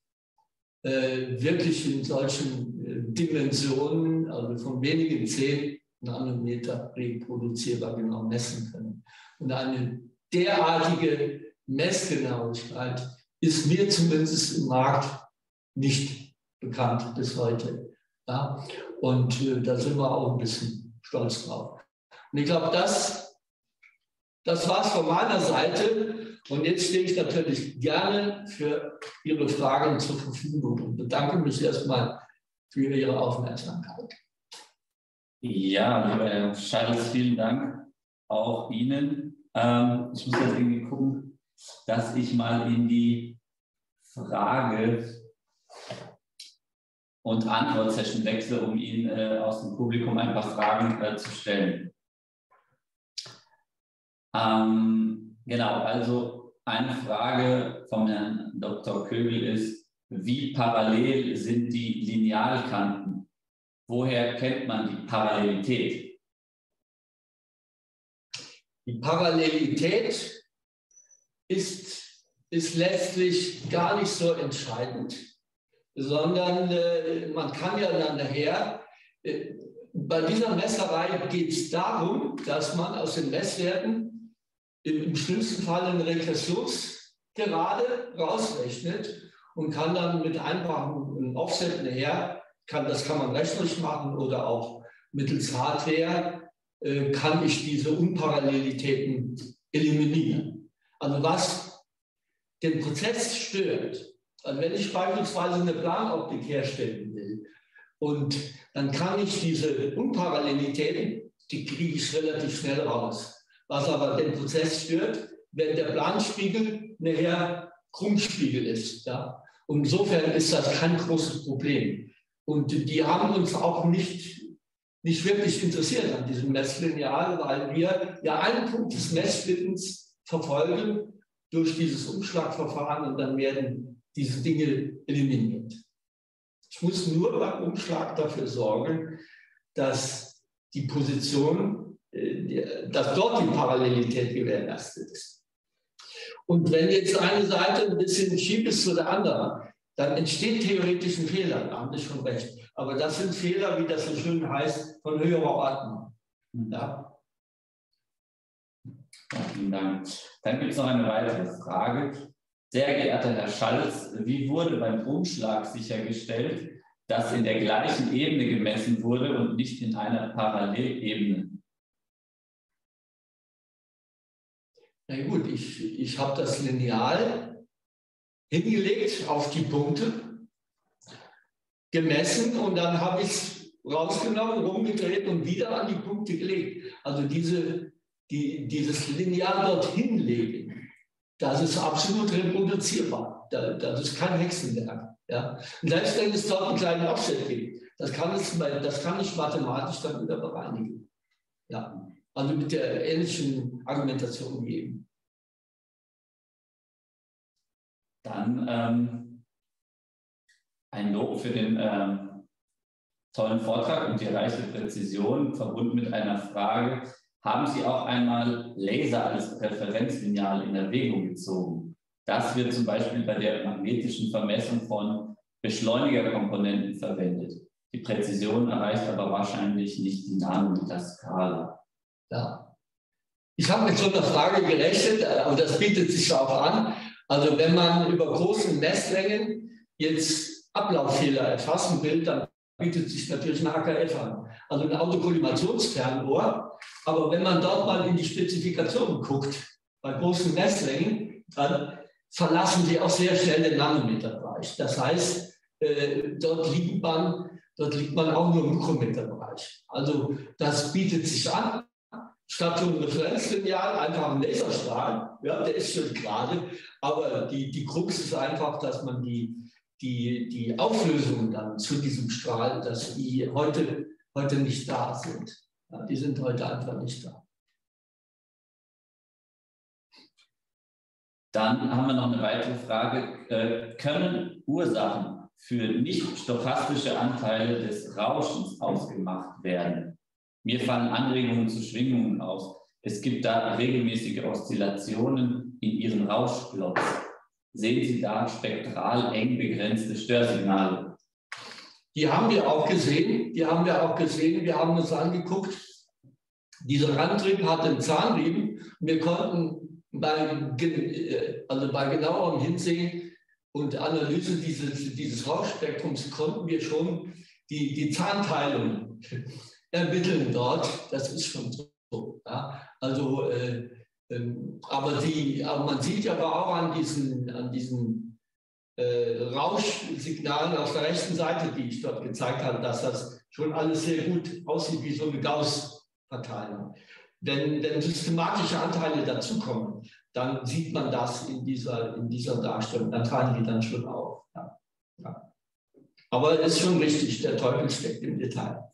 S2: wirklich in solchen Dimensionen, also von wenigen 10 Nanometer reproduzierbar genau messen können. Und eine derartige Messgenauigkeit ist mir zumindest im Markt nicht bekannt bis heute. Ja? Und da sind wir auch ein bisschen stolz drauf. Und ich glaube, das war es von meiner Seite. Und jetzt stehe ich natürlich gerne für Ihre Fragen zur Verfügung und bedanke mich erstmal für Ihre Aufmerksamkeit.
S1: Ja, lieber Herr Schalz, vielen Dank auch Ihnen. Ich muss jetzt irgendwie gucken, dass ich mal in die Frage- und Antwort-Session wechsle, um Ihnen aus dem Publikum ein paar Fragen zu stellen. Genau, also eine Frage vom Herrn Dr. Kögel ist, wie parallel sind die Linealkanten? Woher kennt man die Parallelität?
S2: Die Parallelität ist letztlich gar nicht so entscheidend, sondern man kann ja dann nachher, bei dieser Messerei geht es darum, dass man aus den Messwerten im schlimmsten Fall eine Regressionsgerade rausrechnet und kann dann mit einfachen Offset nachher, das kann man rechnerisch machen oder auch mittels Hardware kann ich diese Unparallelitäten eliminieren. Also was den Prozess stört, also wenn ich beispielsweise eine Planoptik herstellen will und dann kann ich diese Unparallelitäten, die kriege ich relativ schnell raus. Was aber den Prozess stört, wenn der Planspiegel nachher Krummspiegel ist. Ja? Und insofern ist das kein großes Problem. Und die haben uns auch nicht wirklich interessiert an diesem Messlineal, weil wir ja einen Punkt des Messschlittens verfolgen durch dieses Umschlagverfahren und dann werden diese Dinge eliminiert. Ich muss nur beim Umschlag dafür sorgen, dass die Position, dass dort die Parallelität gewährleistet ist. Und wenn jetzt eine Seite ein bisschen schief ist zu der anderen, dann entsteht theoretisch ein Fehler, da haben Sie schon recht. Aber das sind Fehler, wie das so schön heißt, von höherer Ordnung. Ja.
S1: Vielen Dank. Dann gibt es noch eine weitere Frage. Sehr geehrter Herr Schalz, wie wurde beim Umschlag sichergestellt, dass in der gleichen Ebene gemessen wurde und nicht in einer Parallelebene?
S2: Na gut, ich habe das Lineal hingelegt auf die Punkte, gemessen und dann habe ich es rausgenommen, rumgedreht und wieder an die Punkte gelegt. Also dieses Lineal dort hinlegen, das ist absolut reproduzierbar. Das ist kein Hexenwerk. Ja? Und selbst wenn es dort einen kleinen Offset gibt, das kann ich mathematisch dann wieder bereinigen. Ja? Also mit der ähnlichen Argumentation geben.
S1: Dann ein Lob für den tollen Vortrag und die reiche Präzision, verbunden mit einer Frage: Haben Sie auch einmal Laser als Referenzlineal in Erwägung gezogen? Das wird zum Beispiel bei der magnetischen Vermessung von Beschleunigerkomponenten verwendet. Die Präzision erreicht aber wahrscheinlich nicht die Nanometer-Skala.
S2: Ja. Ich habe mit so einer Frage gerechnet, aber das bietet sich auch an. Also wenn man über große Messlängen jetzt Ablauffehler erfassen will, dann bietet sich natürlich ein AKF an. Also ein Autokollimationsfernrohr. Aber wenn man dort mal in die Spezifikationen guckt, bei großen Messlängen, dann verlassen sie auch sehr schnell den Nanometerbereich. Das heißt, dort liegt man auch nur im Mikrometerbereich. Also das bietet sich an. Statt so ein Referenzlineal einfach ein Laserstrahl, ja, der ist schon gerade, aber die Krux ist einfach, dass man die Auflösungen dann zu diesem Strahl, dass die heute nicht da sind. Ja, die sind heute einfach nicht da.
S1: Dann haben wir noch eine weitere Frage. Können Ursachen für nicht stochastische Anteile des Rauschens ausgemacht werden? Mir fallen Anregungen zu Schwingungen aus. Es gibt da regelmäßige Oszillationen in Ihren Rauschblocks. Sehen Sie da spektral eng begrenzte Störsignale?
S2: Die haben wir auch gesehen. Wir haben uns angeguckt. Dieser Randtrieb hat einen Zahnriemen. Wir konnten bei genauerem Hinsehen und Analyse dieses Rauschspektrums konnten wir schon die Zahnteilung ermitteln dort. Das ist schon so. Ja? Also, aber man sieht aber auch an diesen Rauschsignalen auf der rechten Seite, die ich dort gezeigt habe, dass das schon alles sehr gut aussieht wie so eine Gauss-Verteilung. Wenn systematische Anteile dazukommen, dann sieht man das in dieser Darstellung. Dann tragen die dann schon auf. Ja. Ja. Aber es ist schon richtig, der Teufel steckt im Detail.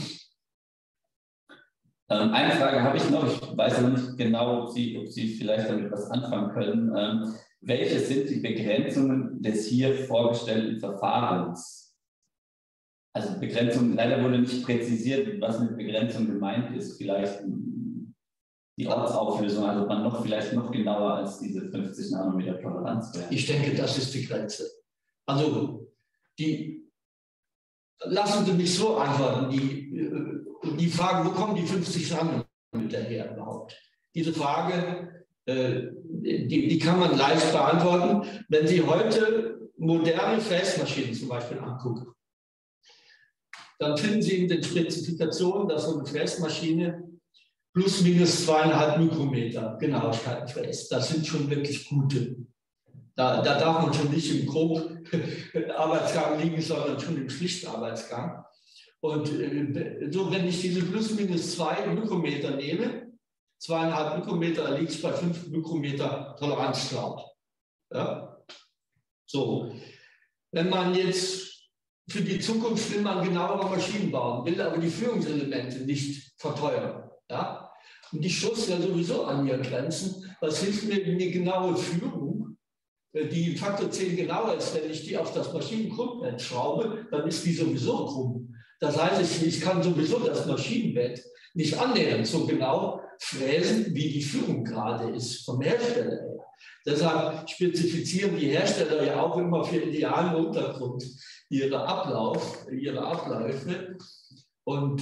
S1: Eine Frage habe ich noch, ich weiß aber nicht genau, ob Sie vielleicht damit was anfangen können. Welche sind die Begrenzungen des hier vorgestellten Verfahrens? Also Begrenzung, leider wurde nicht präzisiert, was mit Begrenzung gemeint ist. Vielleicht die Ortsauflösung, also man vielleicht noch genauer als diese 50 Nanometer Toleranzwert.
S2: Ich denke, das ist die Grenze. Also lassen Sie mich so antworten. Die Frage, wo kommen die 50 Nanometer her überhaupt? Diese Frage, die kann man leicht beantworten. Wenn Sie heute moderne Fräsmaschinen zum Beispiel angucken, dann finden Sie in den Spezifikationen, dass so eine Fräsmaschine plus minus 2,5 Mikrometer Genauigkeit fräst. Das sind schon wirklich gute. Da darf man schon nicht im Grob-Arbeitsgang liegen, sondern schon im Schlichtarbeitsgang. Und so, wenn ich diese plus minus 2 Mikrometer nehme, 2,5 Mikrometer, liegt es bei 5 Mikrometer Toleranzgrad. Ja? So, wenn man jetzt für die Zukunft will man genauere Maschinen bauen, will aber die Führungselemente nicht verteuern. Ja? Und ich stoße ja sowieso an ihre Grenzen. Was hilft mir eine genaue Führung, die Faktor 10 genauer ist? Wenn ich die auf das Maschinengrundbett schraube, dann ist die sowieso krumm. Das heißt, ich kann sowieso das Maschinenbett nicht annähernd so genau fräsen, wie die Führung gerade ist vom Hersteller her. Deshalb spezifizieren die Hersteller ja auch immer für idealen Untergrund ihre Abläufe. Und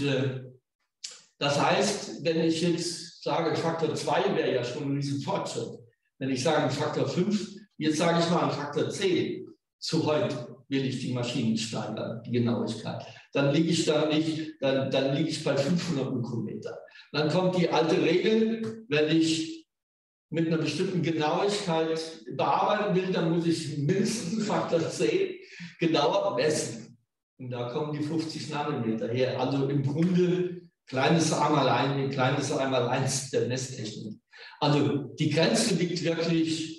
S2: das heißt, wenn ich jetzt sage, Faktor 2 wäre ja schon ein Riesenfortschritt. Wenn ich sage Faktor 5, jetzt sage ich mal ein Faktor 10 zu heute will ich die Maschinen steigern, die Genauigkeit. Dann liege ich da nicht, dann liege ich bei 500 Mikrometer. Dann kommt die alte Regel, wenn ich mit einer bestimmten Genauigkeit bearbeiten will, dann muss ich mindestens Faktor 10 genauer messen. Und da kommen die 50 Nanometer her. Also im Grunde kleines Einmaleins der Messtechnik. Also die Grenze liegt wirklich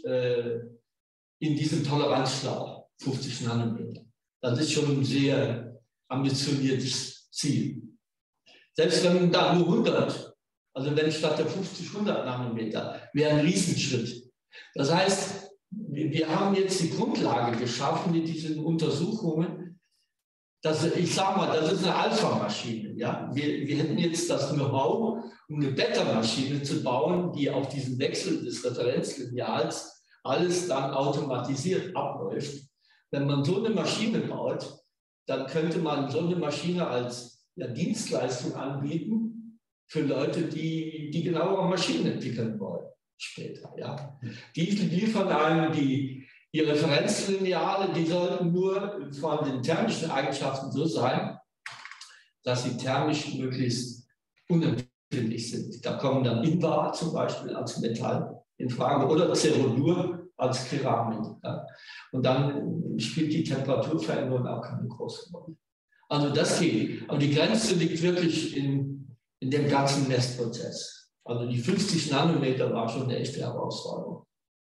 S2: in diesem Toleranzschlauch, 50 Nanometer. Das ist schon ein sehr ambitioniertes Ziel. Selbst wenn da nur 100, also wenn statt der 50 100 Nanometer, wäre ein Riesenschritt. Das heißt, wir haben jetzt die Grundlage geschaffen mit diesen Untersuchungen. Ich sage mal, das ist eine Alpha-Maschine. Ja? Wir hätten jetzt das Know-how, um eine Beta-Maschine zu bauen, die auf diesen Wechsel des Referenzlineals alles dann automatisiert abläuft. Wenn man so eine Maschine baut, dann könnte man so eine Maschine als Dienstleistung anbieten für Leute, die genauere Maschinen entwickeln wollen später. Ja. Die liefern einem die Referenzlineale, die sollten nur von den thermischen Eigenschaften so sein, dass sie thermisch möglichst unempfindlich sind. Da kommen dann Invar zum Beispiel als Metall in Frage oder Cerudur als Keramik. Ja. Und dann spielt die Temperaturveränderung auch keine große Rolle. Also das geht. Aber die Grenze liegt wirklich in dem ganzen Messprozess. Also die 50 Nanometer war schon eine echte Herausforderung.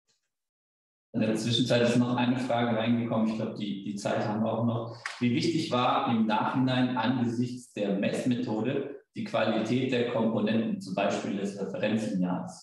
S1: In der Zwischenzeit ist noch eine Frage reingekommen. Ich glaube, die Zeit haben wir auch noch. Wie wichtig war im Nachhinein angesichts der Messmethode die Qualität der Komponenten, zum Beispiel des Referenzlineals?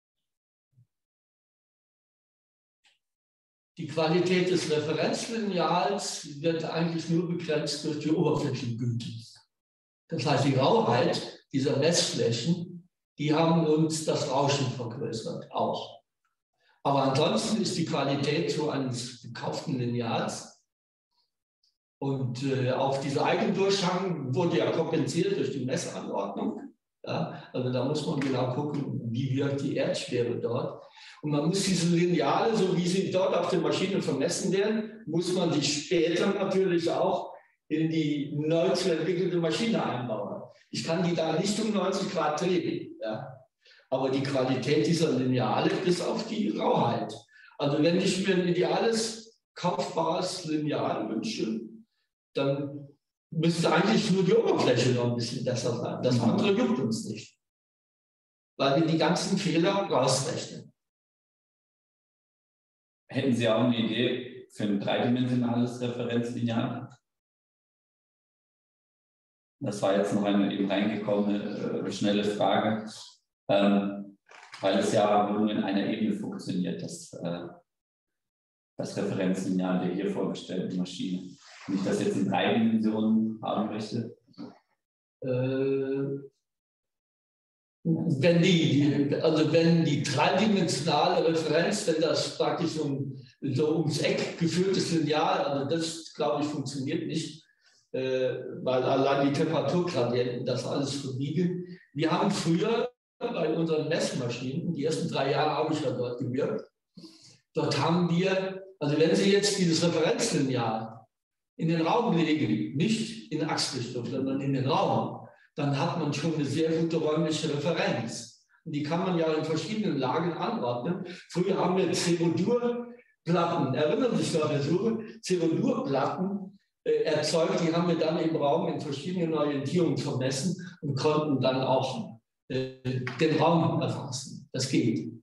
S2: Die Qualität des Referenzlineals wird eigentlich nur begrenzt durch die Oberflächengüte. Das heißt, die Rauheit dieser Messflächen, die haben uns das Rauschen vergrößert, auch. Aber ansonsten ist die Qualität so eines gekauften Lineals. Und auch dieser Eigendurchhang wurde ja kompensiert durch die Messanordnung. Ja, also da muss man genau gucken, wie wirkt die Erdschwere dort. Und man muss diese Lineale, so wie sie dort auf der Maschine vermessen werden, muss man die später natürlich auch in die neu zu entwickelte Maschine einbauen. Ich kann die da nicht um 90 Grad drehen. Ja. Aber die Qualität dieser Lineale bis auf die Rauheit. Also wenn ich mir ein ideales, kaufbares Lineal wünsche, dann müsste eigentlich nur die Oberfläche noch ein bisschen besser sein. Das andere juckt uns nicht. Weil wir die ganzen Fehler rausrechnen.
S1: Hätten Sie auch eine Idee für ein dreidimensionales Referenzlineal? Das war jetzt noch eine eben reingekommene schnelle Frage, weil es ja nur in einer Ebene funktioniert, das Referenzlineal der hier vorgestellten Maschine. Wenn ich das jetzt in 3 Dimensionen haben möchte?
S2: Wenn die dreidimensionale Referenz, wenn das praktisch so ums Eck geführtes Lineal, also das, glaube ich, funktioniert nicht, weil allein die Temperaturgradienten das alles verbiegen. Wir haben früher bei unseren Messmaschinen, die ersten 3 Jahre habe ich ja dort gewirkt, dort haben wir, also wenn Sie jetzt dieses Referenzlineal in den Raum legen, nicht in Achsrichtung, sondern in den Raum, dann hat man schon eine sehr gute räumliche Referenz. Und die kann man ja in verschiedenen Lagen anordnen. Früher haben wir Zerodurplatten, erinnern Sie sich noch dazu, Zerodurplatten erzeugt, die haben wir dann im Raum in verschiedenen Orientierungen vermessen und konnten dann auch den Raum erfassen. Das geht.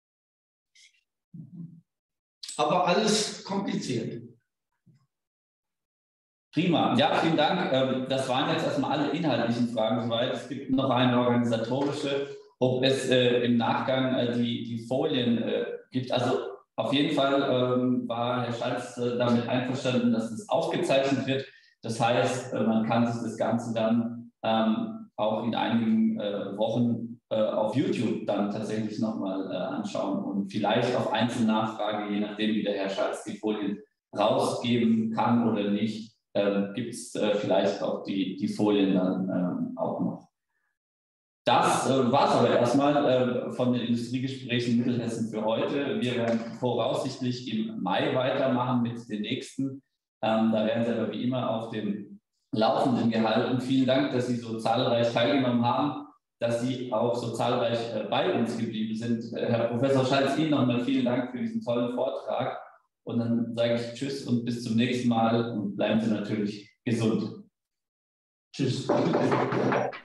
S2: Aber alles kompliziert.
S1: Prima. Ja, vielen Dank. Das waren jetzt erstmal alle inhaltlichen Fragen soweit. Es gibt noch eine organisatorische, ob es im Nachgang die Folien gibt. Also auf jeden Fall war Herr Schalz damit einverstanden, dass es aufgezeichnet wird. Das heißt, man kann sich das Ganze dann auch in einigen Wochen auf YouTube dann tatsächlich nochmal anschauen und vielleicht auf Einzelnachfrage, je nachdem, wie der Herr Schalz die Folien rausgeben kann oder nicht, gibt es vielleicht auch die Folien dann auch noch. Das war es aber erstmal von den Industriegesprächen Mittelhessen für heute. Wir werden voraussichtlich im Mai weitermachen mit den nächsten. Da werden Sie aber wie immer auf dem Laufenden gehalten. Vielen Dank, dass Sie so zahlreich teilgenommen haben, dass Sie auch so zahlreich bei uns geblieben sind. Herr Professor Schalz, Ihnen nochmal vielen Dank für diesen tollen Vortrag. Und dann sage ich Tschüss und bis zum nächsten Mal und bleiben Sie natürlich gesund.
S2: Tschüss.